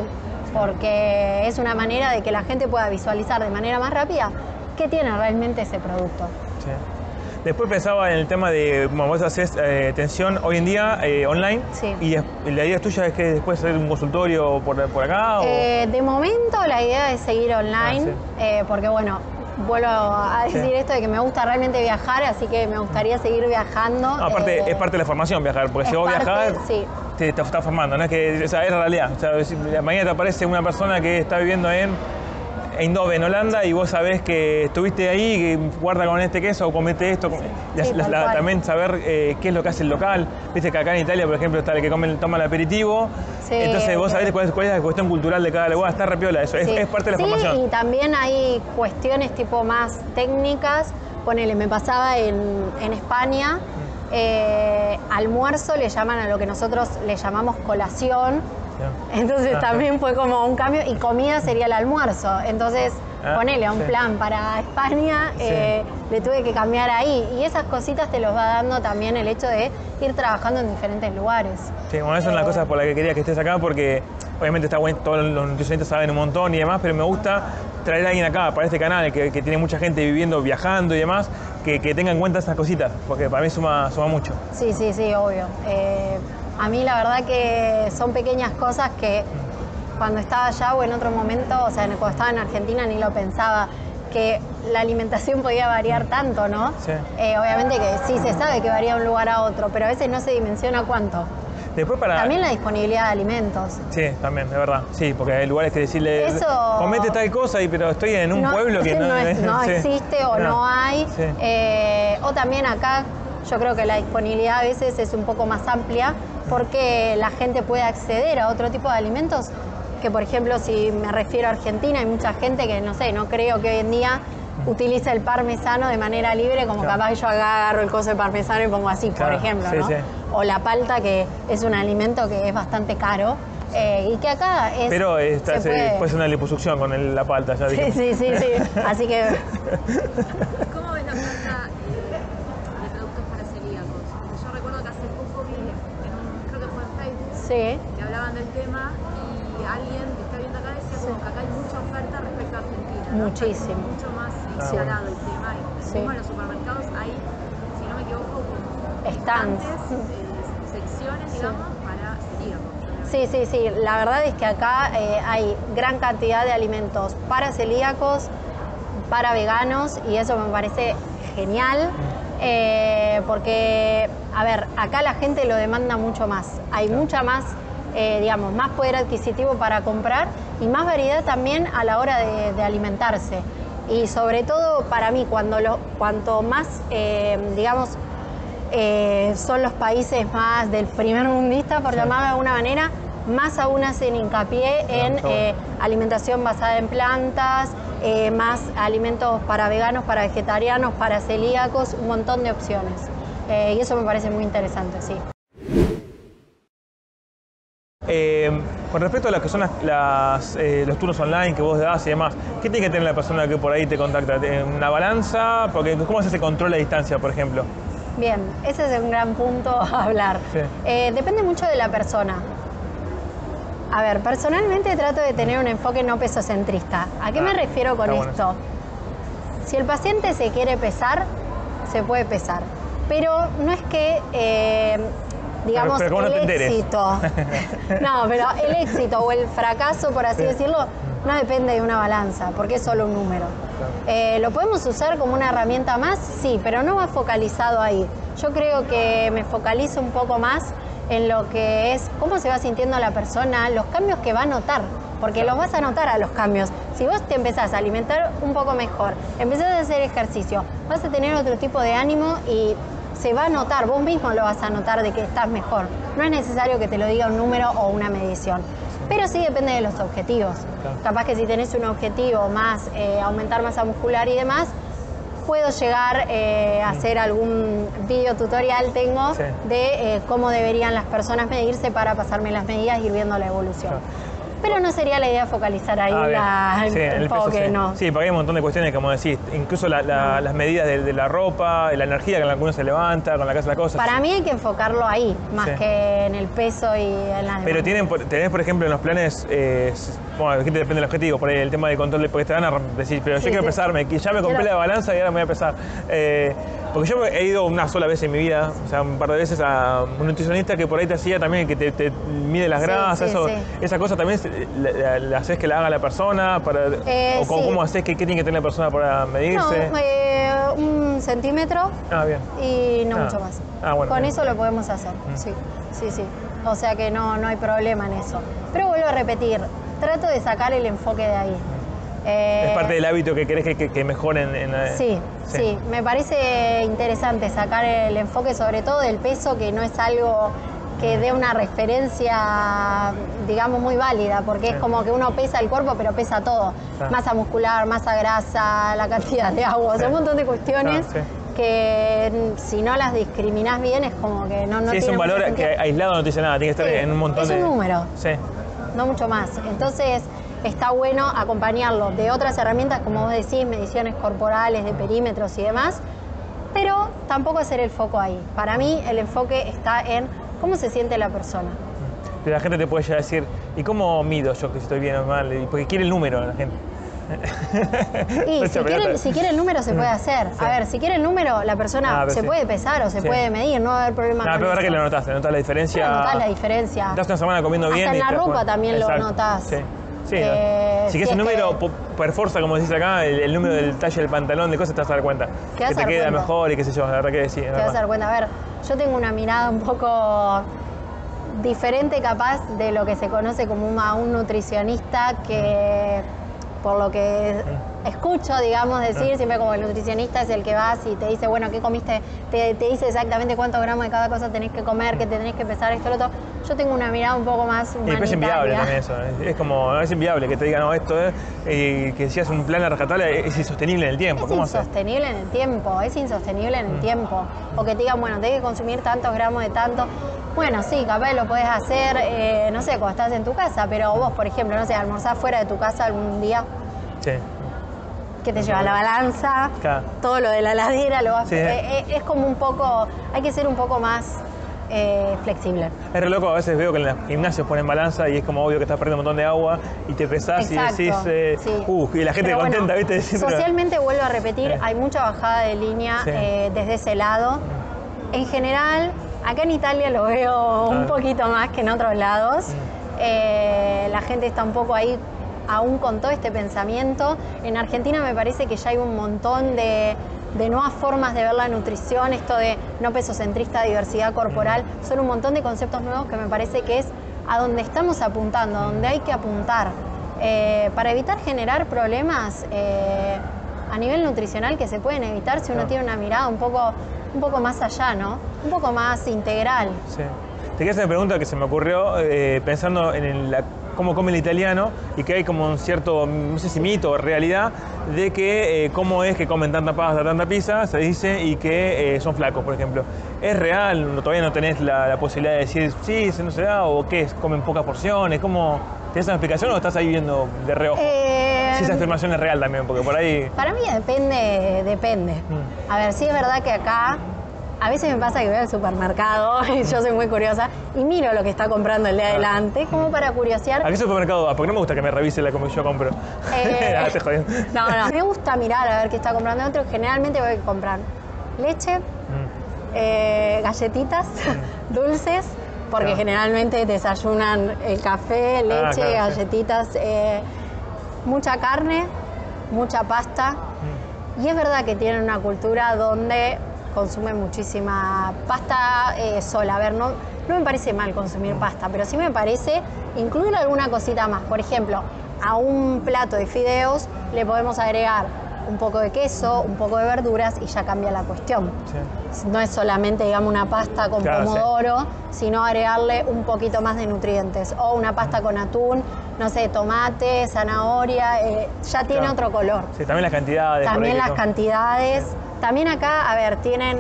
Porque es una manera de que la gente pueda visualizar de manera más rápida qué tiene realmente ese producto. Sí. Después pensaba en el tema de, como vos haces eh, atención hoy en día eh, online, sí. y, y la idea tuya es que después hacer un consultorio por, por acá. Eh, de momento la idea es seguir online, ah, sí. eh, porque bueno, vuelvo a decir sí. esto de que me gusta realmente viajar, así que me gustaría seguir viajando. No, aparte, eh, es parte de la formación viajar, porque si vos parte, viajás, sí. te, te estás formando, no es que, o sea, es realidad. O sea, si mañana te aparece una persona que está viviendo en Eindhoven, en Holanda, y vos sabés que estuviste ahí, que guarda con este queso o comete esto. Sí, la, la, también saber eh, qué es lo que hace el local. Viste que acá en Italia, por ejemplo, está el que come, toma el aperitivo. Sí, entonces vos sabés cuál es, cuál es la cuestión cultural de cada lugar. Está repiola eso, sí. es, es parte de la sí, formación. Y también hay cuestiones tipo más técnicas. Ponele, me pasaba en, en España, eh, almuerzo le llaman a lo que nosotros le llamamos colación. Entonces ah, también fue como un cambio, y comida sería el almuerzo. Entonces, ah, ponele a un sí. plan para España, sí. eh, le tuve que cambiar ahí. Y esas cositas te los va dando también el hecho de ir trabajando en diferentes lugares. Sí, bueno, esas son eh, las cosas por las que quería que estés acá, porque obviamente está bueno, todos los nutricionistas saben un montón y demás, pero me gusta traer a alguien acá para este canal que, que tiene mucha gente viviendo, viajando y demás, que, que tenga en cuenta esas cositas, porque para mí suma, suma mucho. Sí, sí, sí, obvio. Eh, A mí la verdad que son pequeñas cosas que cuando estaba allá o en otro momento, o sea, cuando estaba en Argentina ni lo pensaba, que la alimentación podía variar tanto, ¿no? Sí. Eh, obviamente que sí se sabe que varía de un lugar a otro, pero a veces no se dimensiona cuánto. Después para... También la disponibilidad de alimentos. Sí, también, de verdad. Sí, porque hay lugares que decirle, Eso... comete tal cosa, y, pero estoy en un no, pueblo que no, no, es, no sí. existe o no, no hay. Sí. Eh, o también acá yo creo que la disponibilidad a veces es un poco más amplia porque la gente puede acceder a otro tipo de alimentos que, por ejemplo, si me refiero a Argentina, hay mucha gente que, no sé, no creo que hoy en día utiliza el parmesano de manera libre, como claro. capaz que yo agarro el coso de parmesano y pongo así, claro. por ejemplo, sí, ¿no? Sí. O la palta, que es un alimento que es bastante caro eh, y que acá es... Pero esta, se puede... puede ser una liposucción con el, la palta, ya Sí, digamos. sí, sí, sí. Así que... ¿Cómo ves la oferta eh, de productos para celíacos? Porque yo recuerdo que hace poco vi, en un, creo que fue en Facebook, Sí. que hablaban del tema y alguien que está viendo acá decía Sí. como que acá hay mucha oferta respecto a Argentina, ¿no? Muchísimo. Mucho más Ah, instalado bueno. el tema. Y Sí. mismo en los supermercados hay, si no me equivoco, como Stands. eh, secciones, digamos, para celíacos. Sí, sí, sí. La verdad es que acá eh, hay gran cantidad de alimentos para celíacos, para veganos, y eso me parece genial. Eh, porque, a ver, acá la gente lo demanda mucho más. Hay Claro. mucha más, eh, digamos, más poder adquisitivo para comprar y más variedad también a la hora de, de alimentarse. Y sobre todo para mí, cuando lo, cuanto más, eh, digamos, eh, son los países más del primer mundista, por Sí. llamarlo de alguna manera, más aún hacen hincapié en está bueno. eh, alimentación basada en plantas, eh, más alimentos para veganos, para vegetarianos, para celíacos, un montón de opciones. Eh, y eso me parece muy interesante, sí. Eh, con respecto a lo que son las, las, eh, los turnos online que vos das y demás, ¿qué tiene que tener la persona que por ahí te contacta? ¿Una balanza? Porque, ¿cómo se hace control a distancia, por ejemplo? Bien, ese es un gran punto a hablar. Sí. Eh, depende mucho de la persona. A ver, personalmente trato de tener un enfoque no pesocentrista. ¿A qué Ah, me refiero con está bueno esto? Si el paciente se quiere pesar, se puede pesar. Pero no es que, eh, digamos, Pero- pero ¿cómo no te el enteres? éxito. No, pero el éxito o el fracaso, por así Sí. decirlo, no depende de una balanza, porque es solo un número. Claro. Eh, ¿Lo podemos usar como una herramienta más? Sí, pero no va focalizado ahí. Yo creo que me focalizo un poco más en lo que es cómo se va sintiendo la persona, los cambios que va a notar, porque los vas a notar a los cambios. Si vos te empezás a alimentar un poco mejor, empezás a hacer ejercicio, vas a tener otro tipo de ánimo y se va a notar, vos mismo lo vas a notar de que estás mejor. No es necesario que te lo diga un número o una medición, pero sí depende de los objetivos. Claro. Capaz que si tenés un objetivo más, eh, aumentar masa muscular y demás, puedo llegar eh, a hacer algún video tutorial tengo Sí. de eh, cómo deberían las personas medirse para pasarme las medidas y ir viendo la evolución. Claro. Pero no sería la idea focalizar ahí Ah, bien. la, el Sí, el peso, enfoque, sí. no. Sí, porque hay un montón de cuestiones, como decís, incluso la- la- las medidas de, de la ropa, la energía con la que uno se levanta, con la que hace las cosas. Para mí hay que enfocarlo ahí, más Sí. que en el peso y en las Pero demás. tienen, por- tenés, por ejemplo, en los planes, eh, s- bueno, aquí depende del objetivo, por ahí el tema de control, de- porque te van a decir, pero Sí, yo quiero sí. pesarme, que ya me compré Quiero- la balanza y ahora me voy a pesar. Eh, porque yo he ido una sola vez en mi vida, o sea, un par de veces a un nutricionista que por ahí te hacía también, que te, te mide las Sí, grasas, sí, eso, sí. esa cosa también se- la, la- la haces que la haga la persona, para, Eh, o cómo, sí. cómo haces, qué, qué tiene que tener la persona para No, medirse. eh, un centímetro Ah, bien. y no Ah. mucho más. Ah, bueno, Con bien. eso lo podemos hacer, Mm. sí, sí, sí. O sea que no, no hay problema en eso. Pero vuelvo a repetir, trato de sacar el enfoque de ahí. Eh, Es parte del hábito que querés que, que, que mejoren en la... Sí, sí, me parece interesante sacar el enfoque sobre todo del peso, que no es algo que dé una referencia, digamos, muy válida, porque Sí. es como que uno pesa el cuerpo, pero pesa todo. Ah. Masa muscular, masa grasa, la cantidad de agua, o sea, Sí. un montón de cuestiones Ah, sí. que si no las discriminás bien es como que no, no Sí, es tiene un valor mucho sentido. que aislado no te dice nada, tiene que estar Sí, en un montón es de... un número. Sí. No mucho más. Entonces está bueno acompañarlo de otras herramientas, como vos decís, mediciones corporales, de perímetros y demás, pero tampoco hacer el foco ahí. Para mí el enfoque está en cómo se siente la persona. Pero la gente te puede llegar a decir, ¿y cómo mido yo que estoy bien o mal? Y porque quiere el número la gente. Y Mucha si quiere, pelota. si quiere el número se puede hacer. Sí. A ver, si quiere el número, la persona Ah, pero se sí. puede pesar o se Sí. puede medir, no va a haber problema No, con pero es verdad eso. que lo notaste, notas la diferencia. Pero notás la diferencia. Estás una semana comiendo Hasta bien. en y la te das ropa cuenta. también lo Exacto. notás. Sí. Sí, Eh, ¿no? Si si quieres es el número que- po- per fuerza, como dice acá, el, el número del talle del pantalón, de cosas, te vas a dar cuenta. Te vas que a te dar queda cuenta. mejor y qué sé yo, la verdad que sí. es Te vas a verdad. dar cuenta. A ver, yo tengo una mirada un poco diferente capaz de lo que se conoce como un, a un nutricionista que, por lo que escucho, digamos, decir, siempre como el nutricionista es el que vas y te dice, bueno, ¿qué comiste? Te, te dice exactamente cuántos gramos de cada cosa tenés que comer, que tenés que pesar, esto, lo otro. Yo tengo una mirada un poco más Y después es inviable humanitaria. también eso. Es, es como, es inviable que te digan, no, esto es, y que si haces un plan a rescatable es insostenible en el tiempo. Es ¿Cómo haces? insostenible en el tiempo, es insostenible en el Mm. tiempo. O que te digan, bueno, tenés que consumir tantos gramos de tanto. Bueno, sí, capaz lo puedes hacer, eh, no sé, cuando estás en tu casa, pero vos, por ejemplo, no sé, almorzás fuera de tu casa algún día, Sí. que te lleva la balanza, Claro. todo lo de la heladera, lo vas, Sí. eh, eh, es como un poco, hay que ser un poco más eh, flexible. Es re loco, a veces veo que en los gimnasios ponen balanza y es como obvio que estás perdiendo un montón de agua y te pesás Exacto, y decís, eh, sí. uh, y la gente Pero bueno, contenta, ¿viste? Decís, pero- socialmente, vuelvo a repetir, Sí. hay mucha bajada de línea Sí. eh, desde ese lado. En general, acá en Italia lo veo un Ah. poquito más que en otros lados. Mm. Eh, la gente está un poco ahí aún con todo este pensamiento. En Argentina me parece que ya hay un montón de, de nuevas formas de ver la nutrición, esto de no pesocentrista, diversidad corporal, son un montón de conceptos nuevos que me parece que es a donde estamos apuntando, a donde hay que apuntar, eh, para evitar generar problemas eh, a nivel nutricional que se pueden evitar si uno Claro. tiene una mirada un poco, un poco más allá, ¿no? Un poco más integral. Sí. Te quería hacer una pregunta que se me ocurrió eh, pensando en el- la- cómo come el italiano y que hay como un cierto, no sé si mito o realidad, de que eh, cómo es que comen tanta pasta, tanta pizza, se dice, y que eh, son flacos, por ejemplo. ¿Es real? ¿Todavía no tenés la, la posibilidad de decir sí, se no se da? ¿O qué es? ¿Comen pocas porciones? ¿Cómo? ¿Tienes una explicación o estás ahí viendo de reojo? Eh, Si esa afirmación es real también, porque por ahí... Para mí depende, depende. Mm. A ver, sí es verdad que acá a veces me pasa que voy al supermercado y yo soy muy curiosa y miro lo que está comprando el de adelante como para curiosear. ¿A qué supermercado vas? Porque no me gusta que me revise la comida que yo compro. Eh, Ah, te jodiendo. No, no, me gusta mirar a ver qué está comprando otro. Generalmente voy a comprar leche, Mm. eh, galletitas, dulces, porque Claro. generalmente desayunan el café, leche, Ah, claro, sí. galletitas, eh, mucha carne, mucha pasta. Mm. Y es verdad que tienen una cultura donde consumen muchísima pasta eh, sola. A ver, no, no me parece mal consumir pasta, pero sí me parece incluir alguna cosita más. Por ejemplo, a un plato de fideos le podemos agregar un poco de queso, un poco de verduras y ya cambia la cuestión. Sí. No es solamente, digamos, una pasta con Claro, sí. pomodoro, sino agregarle un poquito más de nutrientes. O una pasta con atún, no sé, tomate, zanahoria, eh, ya tiene Claro. otro color. Sí, también las cantidades. por También ahí que las son- cantidades. También acá, a ver, tienen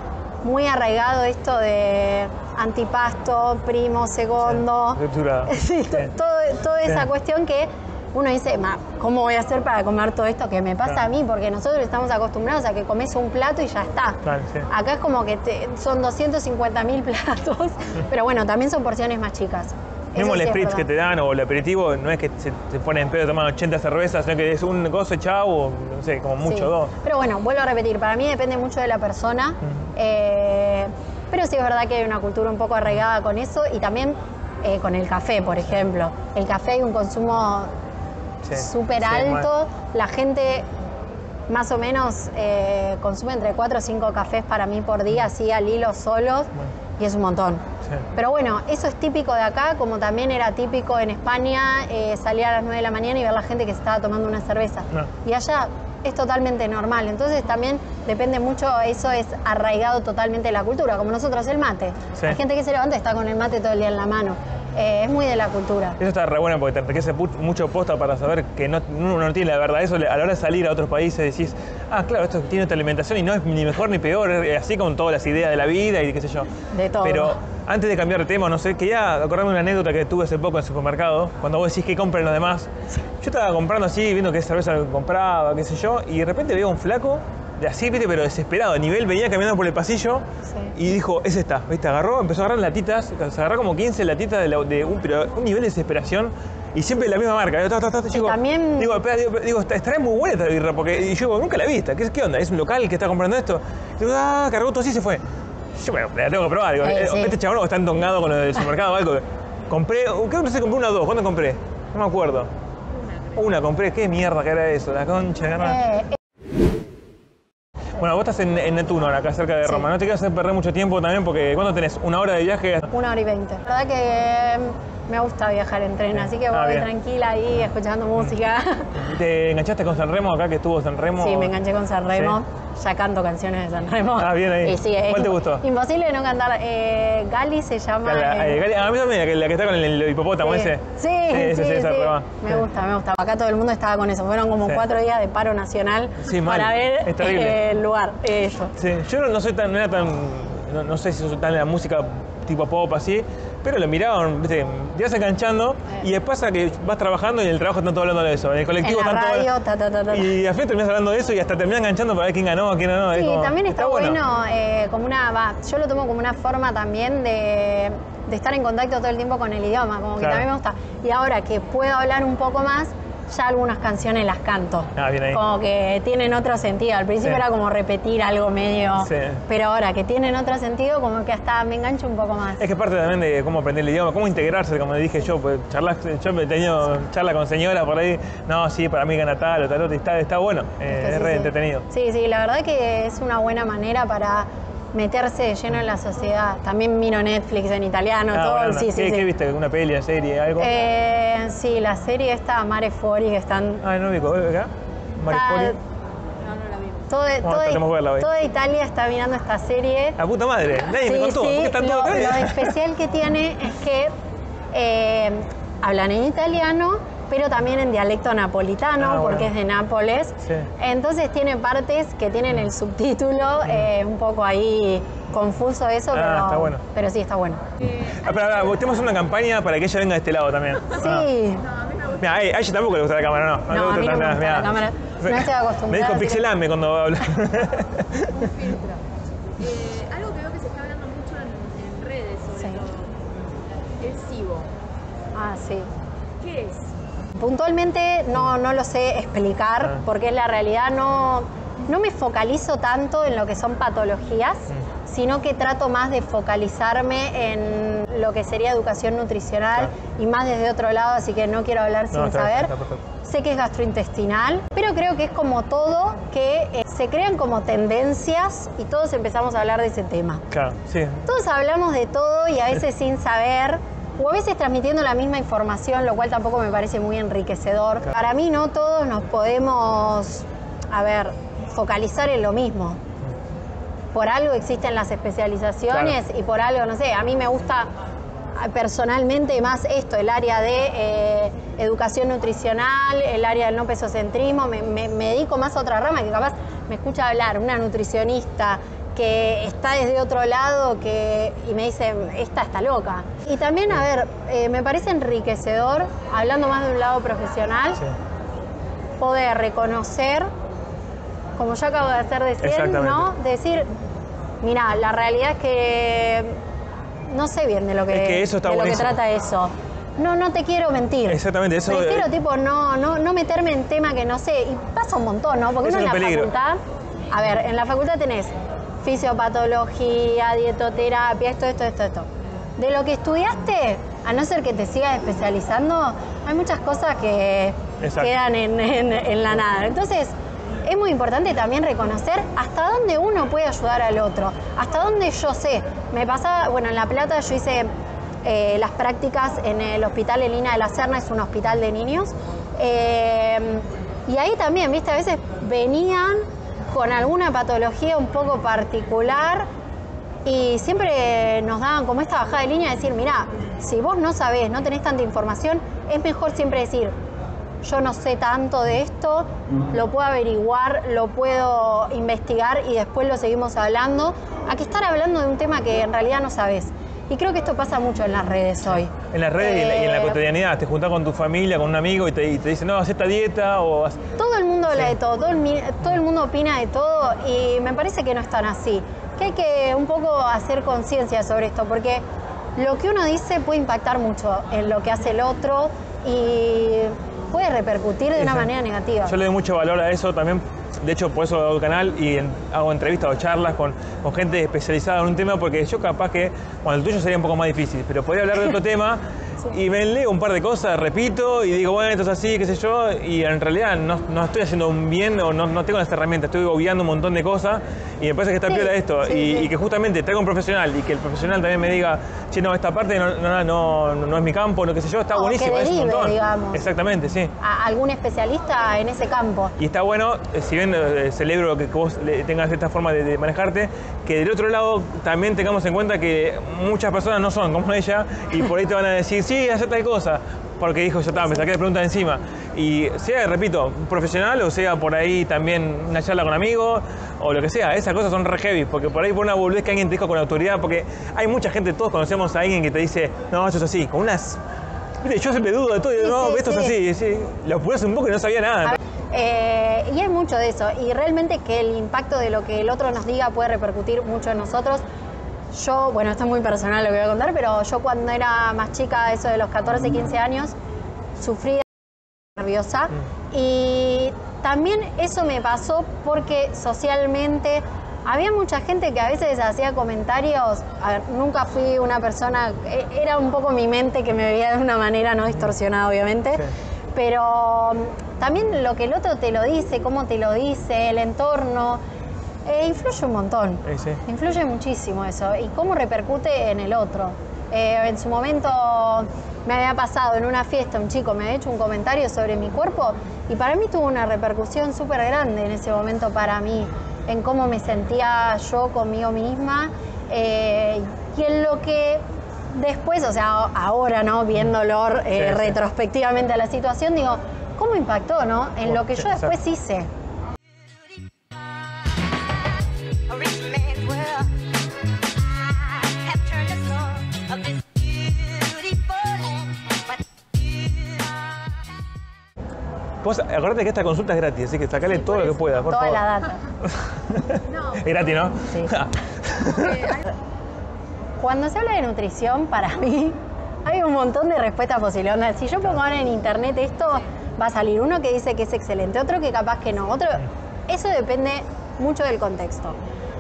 muy arraigado esto de antipasto, primo, segundo. Sí, estructurado. Sí, to- Sí. todo- toda Sí. esa cuestión que uno dice, "Ma, ¿cómo voy a hacer para comer todo esto que me pasa Claro. a mí? Porque nosotros estamos acostumbrados a que comes un plato y ya está. Claro, sí. Acá es como que te- son doscientos cincuenta mil platos, pero bueno, también son porciones más chicas. Mismo Eso el sí es spritz verdad. que te dan o el aperitivo, no es que se te ponen en pedo tomar ochenta cervezas, sino que es un gozo chau o no sé, como mucho, Sí. dos. Pero bueno, vuelvo a repetir, para mí depende mucho de la persona, eh, pero sí es verdad que hay una cultura un poco arraigada con eso y también eh, con el café, por ejemplo. El café hay un consumo Sí. súper Sí, alto, la gente más o menos eh, consume entre cuatro o cinco cafés para mí por día, así al hilo solos, y es un montón. Sí. Pero bueno, eso es típico de acá, como también era típico en España eh, salir a las nueve de la mañana y ver la gente que se estaba tomando una cerveza. No. Y allá es totalmente normal. Entonces también depende mucho, eso es arraigado totalmente de la cultura, como nosotros el mate. Sí. Hay gente que se levanta y está con el mate todo el día en la mano. Eh, es muy de la cultura. Eso está re bueno porque te enriquece pu- mucho posta para saber que no, uno no tiene la verdad. Eso le- a la hora de salir a otros países decís, ah, claro, esto tiene otra alimentación y no es ni mejor ni peor, es así con todas las ideas de la vida y qué sé yo. De todo. Pero antes de cambiar de tema, no sé, quería acordarme una anécdota que tuve hace poco en el supermercado, cuando vos decís que compren los demás. Yo estaba comprando así, viendo qué cerveza compraba, qué sé yo, y de repente veo un flaco de así, ¿viste? Pero desesperado. A nivel, venía caminando por el pasillo Sí. y dijo, es esta, ¿viste? Agarró, empezó a agarrar latitas, se agarró como quince latitas de, la- de un, pero un nivel de desesperación. Y siempre de la misma marca. Ta, ta, ta, ta, digo, también- digo, espera, digo, digo, estará muy buena esta birra, porque y yo digo, nunca la he visto. ¿Qué, ¿Qué onda? ¿Es un local que está comprando esto? Digo, ah, cargó todo así y se fue. Yo, bueno, la tengo que probar. Digo, Eh, eh, sí. este chabón está entongado con lo del supermercado o algo. Compré, creo que no sé, compré una o dos. ¿Cuánto compré? No me acuerdo. Una compré. ¿Qué mierda que era eso? La concha de la- Eh, Bueno, vos estás en, en Netuno, ahora, acá cerca de Sí. Roma. No te quieras hacer perder mucho tiempo también, porque ¿cuándo tenés? ¿Una hora de viaje? Una hora y veinte. La verdad que mm, me gusta viajar en tren, así que Ah, voy bien. tranquila ahí escuchando música. ¿Te enganchaste con Sanremo acá que estuvo Sanremo? Sí, me enganché con Sanremo. Ya canto canciones de Sanremo. Ah, bien ahí. Y sí, es ¿Cuál te im- gustó? Imposible no cantar. Eh, Gali se llama. La- eh, eh, Gali- a mí también, la que, la que está con el, el hipopótamo sí. ese. Sí, sí, ese, sí, esa sí. prueba. Me Sí. gusta, me gusta. Acá todo el mundo estaba con eso. Fueron como Sí. cuatro días de paro nacional Sí, mal. para ver Es terrible. eh, el lugar. eh, Eso. Sí, yo no, no soy tan, no era tan, no, no sé si soy tan de la música tipo pop así, pero lo miraban, viste, te vas enganchando Eh. y después pasa que vas trabajando y en el trabajo están todos hablando de eso, en el En colectivo la están todos- radio, ta, ta, ta, ta. y al final terminas hablando de eso y hasta terminas enganchando para ver quién ganó, quién ganó. es Sí, como- también está, bueno, eh, como una, va, yo lo tomo como una forma también de, de estar en contacto todo el tiempo con el idioma, como que Claro. también me gusta. Y ahora que puedo hablar un poco más, ya algunas canciones las canto. Ah, bien ahí. Como que tienen otro sentido. Al principio Sí. era como repetir algo medio, Sí. pero ahora que tienen otro sentido, como que hasta me engancho un poco más. Es que parte también de cómo aprender el idioma, cómo integrarse, como dije yo, pues charlas, yo he tenido charla con señoras por ahí, no, sí, para mí gana tal o tal otro, y está, está bueno, eh, Es que es sí, re sí. entretenido. Sí, sí, la verdad que es una buena manera para meterse de lleno en la sociedad. También miro Netflix en italiano, Ah, todo. bueno, sí, sí, ¿Qué, sí. ¿Qué viste? ¿Una peli, una serie, algo? Eh, sí, la serie esta Mare Fuori que están Ah, no ubico, ¿eh? acá? Marifori. está- No, no la vimos. todo, todo- tenemos que verla hoy. toda Italia está mirando esta serie. La puta madre, nadie me Sí, contó, ¿por qué sí, están lo, todos acá? lo especial que tiene es que eh, hablan en italiano, pero también en dialecto napolitano, Ah, porque bueno. es de Nápoles. Sí. Entonces tiene partes que tienen el subtítulo, eh, un poco ahí confuso eso, Ah, pero, está bueno. pero sí está bueno. Ah, pero ahora, tenemos una campaña para que ella venga de este lado también. Ah. Sí. Mira, a ella tampoco le gusta la cámara, no. No, le a mí no me nada, gusta la mirá. cámara. No estoy acostumbrada, Me dijo así que- pixelame cuando habla. Un filtro. Eh, algo que veo que se está hablando mucho en, en redes, sobre Sí. todo, el SIBO. Ah, sí. ¿Qué es? Puntualmente no, no lo sé explicar, Ah. porque la realidad no, no me focalizo tanto en lo que son patologías, Mm. sino que trato más de focalizarme en lo que sería educación nutricional y más desde otro lado, así que no quiero hablar No, sin está- saber. está perfecto. Sé que es gastrointestinal, pero creo que es como todo, que eh, se crean como tendencias y todos empezamos a hablar de ese tema. Claro, sí. Todos hablamos de todo y a veces sin saber, o a veces transmitiendo la misma información, lo cual tampoco me parece muy enriquecedor. Claro. Para mí no todos nos podemos, a ver, focalizar en lo mismo. Por algo existen las especializaciones y por algo, no sé, a mí me gusta ah, personalmente más esto, el área de eh, educación nutricional, el área del no pesocentrismo, me, me- me dedico más a otra rama que capaz me escucha hablar una nutricionista que está desde otro lado que, y me dice, esta está loca. Y también, a ver, eh, me parece enriquecedor, hablando más de un lado profesional, Sí. poder reconocer, como yo acabo de hacer recién, Exactamente. ¿no? Decir, mira, la realidad es que no sé bien de lo que, Es que eso está de lo que buenísimo. trata eso. No, no te quiero mentir. Exactamente, eso- Prefiero, tipo, no, no, no meterme en tema que no sé. Y pasa un montón, ¿no? Porque Eso uno en es la un peligro. facultad, a ver, en la facultad tenés fisiopatología, dietoterapia, esto, esto, esto, esto. De lo que estudiaste, a no ser que te sigas especializando, hay muchas cosas que Exacto. quedan en, en- en la nada. Entonces, es muy importante también reconocer hasta dónde uno puede ayudar al otro, hasta dónde yo sé. Me pasaba, bueno, en La Plata yo hice eh, las prácticas en el Hospital Elina de la Serna, es un hospital de niños. Eh, y ahí también, viste, a veces venían con alguna patología un poco particular y siempre nos daban como esta bajada de línea de decir, mirá, si vos no sabés, no tenés tanta información, es mejor siempre decir, yo no sé tanto de esto, lo puedo averiguar, lo puedo investigar y después lo seguimos hablando, a que estar hablando de un tema que en realidad no sabés. Y creo que esto pasa mucho en las redes hoy. En las redes eh, y, en la, y en la cotidianidad, te juntás con tu familia, con un amigo y te, y te dicen, no, haz esta dieta o... Haz... Todo el mundo habla sí. de todo, todo el, todo el mundo opina de todo y me parece que no es tan así. Que hay que un poco hacer conciencia sobre esto, porque lo que uno dice puede impactar mucho en lo que hace el otro y puede repercutir de sí, una sí. manera negativa. Yo le doy mucho valor a eso también. De hecho, por eso hago el canal y en, hago entrevistas o charlas con, con gente especializada en un tema, porque yo capaz que, bueno, el tuyo sería un poco más difícil, pero podría hablar de otro tema sí. y me leo un par de cosas, repito y digo, bueno, esto es así, qué sé yo, y en realidad no, no estoy haciendo un bien o no, no tengo las herramientas, estoy obviando un montón de cosas y me parece que está sí, piola esto sí, y, sí. y que justamente traigo un profesional y que el profesional también me diga, che, no, esta parte no, no, no, no es mi campo, no qué sé yo, está no, buenísimo, que derive, es un montón. Digamos, exactamente, sí. A algún especialista en ese campo. Y está bueno, si bien eh, celebro que vos tengas esta forma de, de manejarte, que del otro lado también tengamos en cuenta que muchas personas no son como ella y por ahí te van a decir, sí, haz tal cosa, porque dijo, ya está, me saqué de pregunta de encima. Y sea, repito, un profesional o sea por ahí también una charla con amigos o lo que sea, esas cosas son re heavy, porque por ahí por una boludez que alguien te dijo con autoridad, porque hay mucha gente, todos conocemos a alguien que te dice, no, esto es así, con unas... Mire, yo siempre dudo de todo, y no, sí, esto sí. es así, sí. Lo apurás un poco y no sabía nada. Eh, y hay mucho de eso, y realmente que el impacto de lo que el otro nos diga puede repercutir mucho en nosotros. Yo, bueno, esto es muy personal lo que voy a contar, pero yo cuando era más chica, eso de los catorce, quince años, sufrí de nerviosa mm. y también eso me pasó porque socialmente había mucha gente que a veces hacía comentarios. A ver, nunca fui una persona, era un poco mi mente que me veía de una manera no distorsionada, obviamente, sí. pero también lo que el otro te lo dice, cómo te lo dice, el entorno, eh, influye un montón, sí, sí. influye muchísimo eso, y cómo repercute en el otro. Eh, en su momento me había pasado en una fiesta, un chico me había hecho un comentario sobre mi cuerpo y para mí tuvo una repercusión súper grande en ese momento para mí, en cómo me sentía yo conmigo misma eh, y en lo que después, o sea, ahora, ¿no? Viéndolo eh, sí, sí. retrospectivamente a la situación, digo, ¿cómo impactó, no? En lo que yo después hice. Vos acordate que esta consulta es gratis, así que sacale sí, todo lo que puedas, por toda favor. Toda la data. No. Es gratis, ¿no? Sí. Cuando se habla de nutrición, para mí, hay un montón de respuestas posibles. Onda, si yo pongo ahora en internet esto, va a salir uno que dice que es excelente, otro que capaz que no, otro... Eso depende mucho del contexto.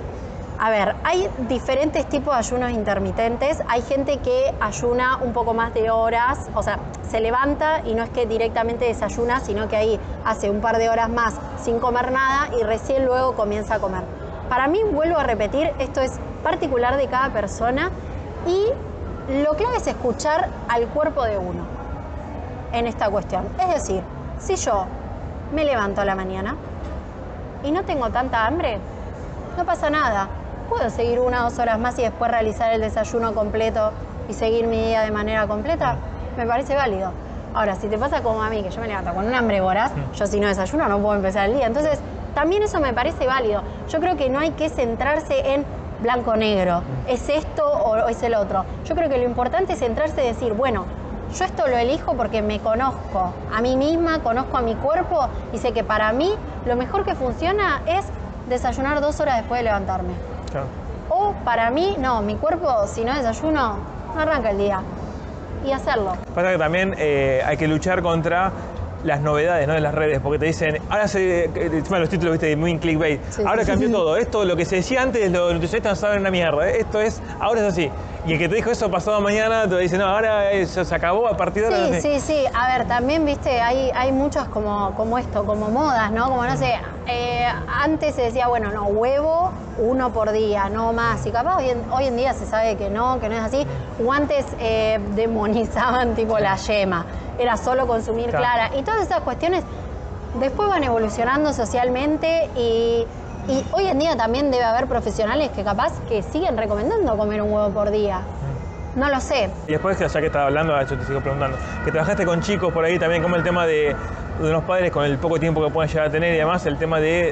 A ver, hay diferentes tipos de ayunos intermitentes. Hay gente que ayuna un poco más de horas, o sea, se levanta y no es que directamente desayuna, sino que ahí hace un par de horas más sin comer nada y recién luego comienza a comer. Para mí, vuelvo a repetir, esto es particular de cada persona y lo clave es escuchar al cuerpo de uno en esta cuestión. Es decir, si yo me levanto a la mañana y no tengo tanta hambre, no pasa nada. Puedo seguir una o dos horas más y después realizar el desayuno completo y seguir mi día de manera completa, me parece válido. Ahora, si te pasa como a mí, que yo me levanto con un hambre voraz, yo si no desayuno no puedo empezar el día. Entonces, también eso me parece válido. Yo creo que no hay que centrarse en blanco-negro, es esto o es el otro. Yo creo que lo importante es centrarse y decir, bueno, yo esto lo elijo porque me conozco a mí misma, conozco a mi cuerpo y sé que para mí lo mejor que funciona es desayunar dos horas después de levantarme. Claro. O para mí, no, mi cuerpo, si no desayuno, no arranca el día. Y hacerlo. Pasa que también eh, hay que luchar contra las novedades, ¿no? De las redes, porque te dicen, ahora se... Encima los títulos, viste, muy en clickbait. Sí, ahora cambió sí. todo. Esto, lo que se decía antes, los nutricionistas no saben una mierda. Esto es, ahora es así. Y el que te dijo eso pasado mañana te dice, no, ahora eso se acabó a partir de ahora. Sí, sí, sí. A ver, también, viste, hay, hay muchos como, como esto, como modas, ¿no? Como, no sé, eh, antes se decía, bueno, no, huevo uno por día, no más. Y capaz hoy en, hoy en día se sabe que no, que no es así. O antes eh, demonizaban tipo la yema. Era solo consumir claro. clara. Y todas esas cuestiones después van evolucionando socialmente y... Y hoy en día también debe haber profesionales que capaz que siguen recomendando comer un huevo por día. No lo sé. Y después, ya que estaba hablando, yo te sigo preguntando, que trabajaste con chicos por ahí también, como el tema de, de unos padres con el poco tiempo que pueden llegar a tener y además el tema de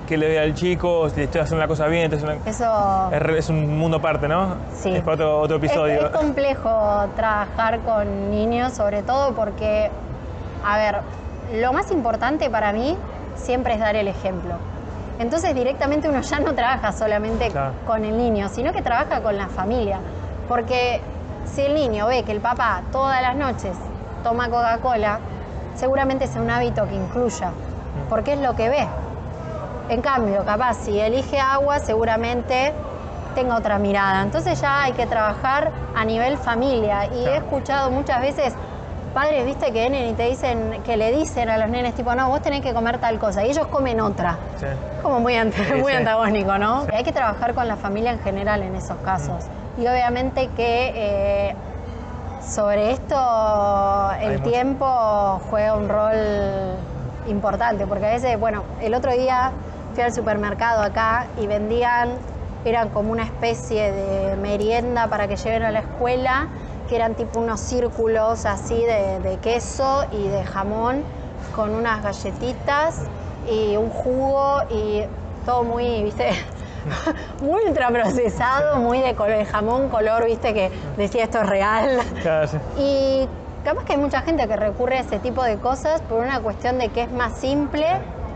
qué le ve al chico, si estoy haciendo la cosa bien. Entonces una, Eso... es, es un mundo aparte, ¿no? Sí. Es para otro, otro episodio. Es, es complejo trabajar con niños, sobre todo porque, a ver, lo más importante para mí siempre es dar el ejemplo. Entonces directamente uno ya no trabaja solamente claro. con el niño, sino que trabaja con la familia. Porque si el niño ve que el papá todas las noches toma Coca-Cola, seguramente es un hábito que incluya, porque es lo que ve. En cambio, capaz, si elige agua, seguramente tenga otra mirada. Entonces ya hay que trabajar a nivel familia. Y he escuchado muchas veces padres, viste, que vienen y te dicen, que le dicen a los nenes, tipo, no, vos tenés que comer tal cosa, y ellos comen otra. Sí. Como muy, ant sí, muy sí. antagónico, ¿no? Sí. Hay que trabajar con la familia en general en esos casos. Mm. Y obviamente que eh, sobre esto el hay tiempo mucho. juega un rol importante, porque a veces, bueno, el otro día fui al supermercado acá y vendían, eran como una especie de merienda para que lleven a la escuela, que eran tipo unos círculos así de, de queso y de jamón con unas galletitas y un jugo y todo muy, viste, muy ultraprocesado, muy de color, de jamón color, viste, que decía esto es real. Claro, sí. Y capaz que hay mucha gente que recurre a ese tipo de cosas por una cuestión de que es más simple.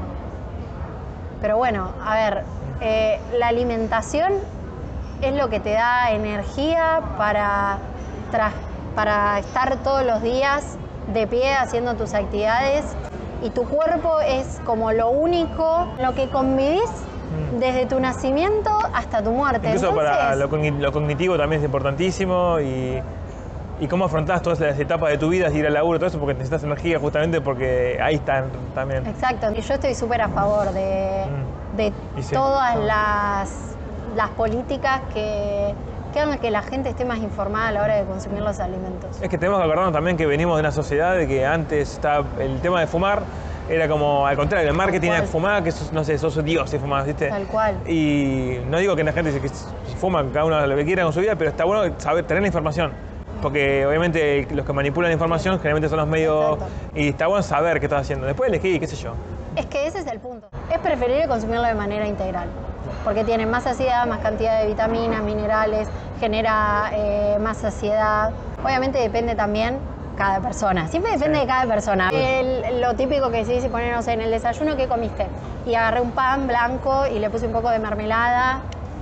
Pero bueno, a ver, eh, la alimentación es lo que te da energía para, para estar todos los días de pie haciendo tus actividades, y tu cuerpo es como lo único, lo que convivís desde tu nacimiento hasta tu muerte. Incluso Entonces, para lo, lo cognitivo también es importantísimo, y, y cómo afrontás todas las etapas de tu vida, ir al laburo, todo eso, porque necesitas energía justamente porque ahí están también. Exacto, y yo estoy súper a favor de, mm. de sí. todas las, las políticas que, que hagan que la gente esté más informada a la hora de consumir los alimentos. Es que tenemos que acordarnos también que venimos de una sociedad de que antes estaba el tema de fumar, era como al contrario, el marketing era fumar, que sos, no sé, sos Dios si fumás, ¿viste? Tal cual. Y no digo que la gente dice que si fuman, cada uno lo que quiera con su vida, pero está bueno saber, tener la información. Porque obviamente los que manipulan la información generalmente son los medios. Exacto. Y está bueno saber qué estás haciendo. Después elegí, qué sé yo. Es que ese es el punto. Es preferible consumirlo de manera integral, porque tiene más saciedad, más cantidad de vitaminas, minerales, genera eh, más saciedad. Obviamente depende también cada persona. Siempre depende sí. de cada persona. El, lo típico que se dice, poner, no sé, en el desayuno, ¿qué comiste? Y agarré un pan blanco y le puse un poco de mermelada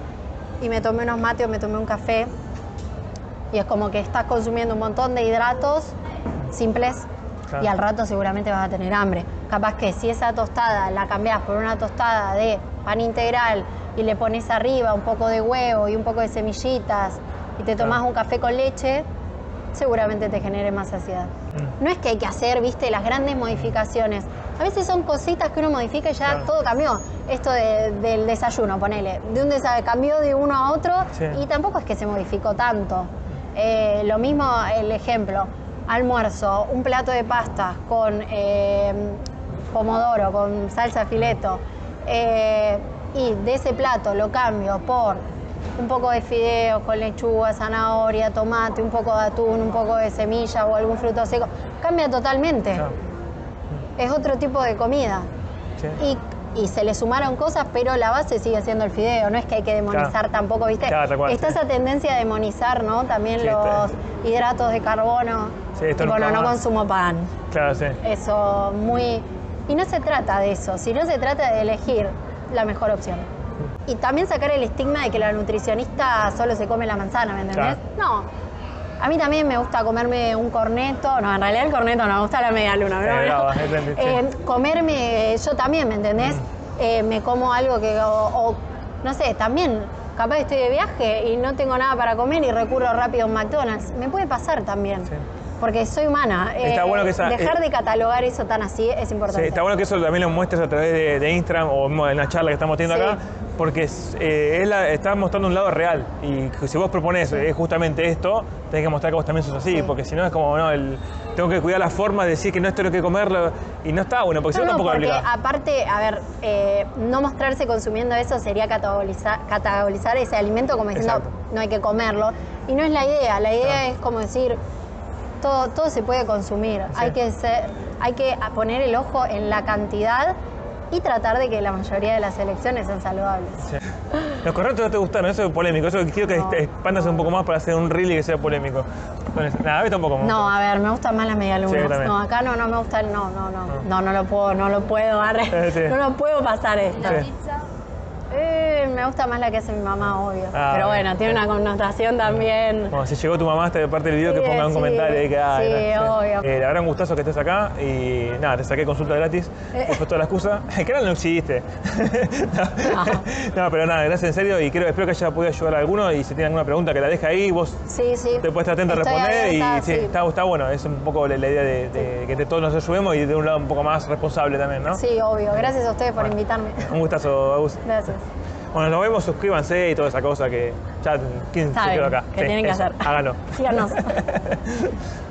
y me tomé unos mates o me tomé un café. Y es como que estás consumiendo un montón de hidratos simples, claro. y al rato seguramente vas a tener hambre. Capaz que si esa tostada la cambiás por una tostada de pan integral y le pones arriba un poco de huevo y un poco de semillitas y te tomás claro. un café con leche, seguramente te genere más saciedad. Mm. No es que hay que hacer, viste, las grandes modificaciones. A veces son cositas que uno modifica y ya claro. todo cambió. Esto de, del desayuno, ponele. De un desayuno cambió de uno a otro sí. y tampoco es que se modificó tanto. Eh, lo mismo, el ejemplo, almuerzo, un plato de pastas con eh, pomodoro, con salsa fileto, eh, y de ese plato lo cambio por un poco de fideos con lechuga, zanahoria, tomate, un poco de atún, un poco de semilla o algún fruto seco, cambia totalmente. Claro. Es otro tipo de comida. Sí. Y Y se le sumaron cosas, pero la base sigue siendo el fideo. No es que hay que demonizar claro. tampoco, ¿viste? Claro, cual, está sí. esa tendencia a demonizar, ¿no? También sí, los está. hidratos de carbono. Sí, esto bueno, no, no consumo pan. Claro, sí. Eso, muy... Y no se trata de eso, sino se trata de elegir la mejor opción. Y también sacar el estigma de que la nutricionista solo se come la manzana, ¿me entendés? Claro. No. A mí también me gusta comerme un corneto, no, en realidad el corneto no, me gusta la media luna, ¿no? Eh, brava, eh, comerme, yo también, ¿me entendés? Mm. Eh, me como algo que, o, o, no sé, también, capaz estoy de viaje y no tengo nada para comer y recurro rápido a un McDonald's. Me puede pasar también. Sí. Porque soy humana. Está eh, bueno que esa, dejar eh, de catalogar eso tan así es importante. Sí, está bueno que eso también lo muestres a través de, de Instagram o en la charla que estamos teniendo sí. acá, porque eh, es la, estás mostrando un lado real. Y si vos propones sí. eh, justamente esto, tenés que mostrar que vos también sos así, sí. porque si no es como, no, el, tengo que cuidar la forma de decir que no esto es lo que comerlo, y no está bueno, porque no, si no, no tampoco porque aplica. Aparte, a ver, eh, no mostrarse consumiendo eso sería categorizar, categorizar ese alimento como diciendo, exacto. no hay que comerlo. Y no es la idea, la idea claro. es como decir, todo, todo se puede consumir, sí. hay que ser, hay que poner el ojo en la cantidad y tratar de que la mayoría de las elecciones sean saludables. Sí. Los correctos no te gustaron, eso es polémico. Eso quiero que No, expandas no. un poco más para hacer un reel y que sea polémico. Entonces, nada, a mí tampoco me gusta. No, a ver, me gustan más las medialunas. Sí, también. no, acá no, no me gusta el no, no, no. No. No, no lo puedo, no lo puedo, arre. Eh, sí. No lo puedo pasar esto. Sí. Pizza. Eh, me gusta más la que hace mi mamá, obvio. Ah, Pero bien. bueno, tiene una connotación también. Bueno, si llegó tu mamá hasta de parte del video, que Sí, ponga un sí, comentario ahí que ay, sí, no, obvio. Eh, la verdad, un gustazo que estés acá y nada, te saqué consulta gratis. Eh. Después toda la excusa. El canal no existe. no. No, pero nada, gracias en serio y quiero, espero que haya podido ayudar a alguno y si tienen alguna pregunta que la deje ahí, vos Sí, sí. te puedes estar atento a Estoy responder abierta, y sí, sí. Está, está bueno, es un poco la, la idea de, de que te- todos nos ayudemos y de un lado un poco más responsable también, ¿no? Sí, obvio. Gracias a ustedes por Bueno. invitarme. Un gustazo, Agus. Gracias. Bueno, nos vemos, suscríbanse y toda esa cosa que ya, ¿quién se Saben quedó acá? que Sí, tienen que eso, hacer. Háganlo. Síganos.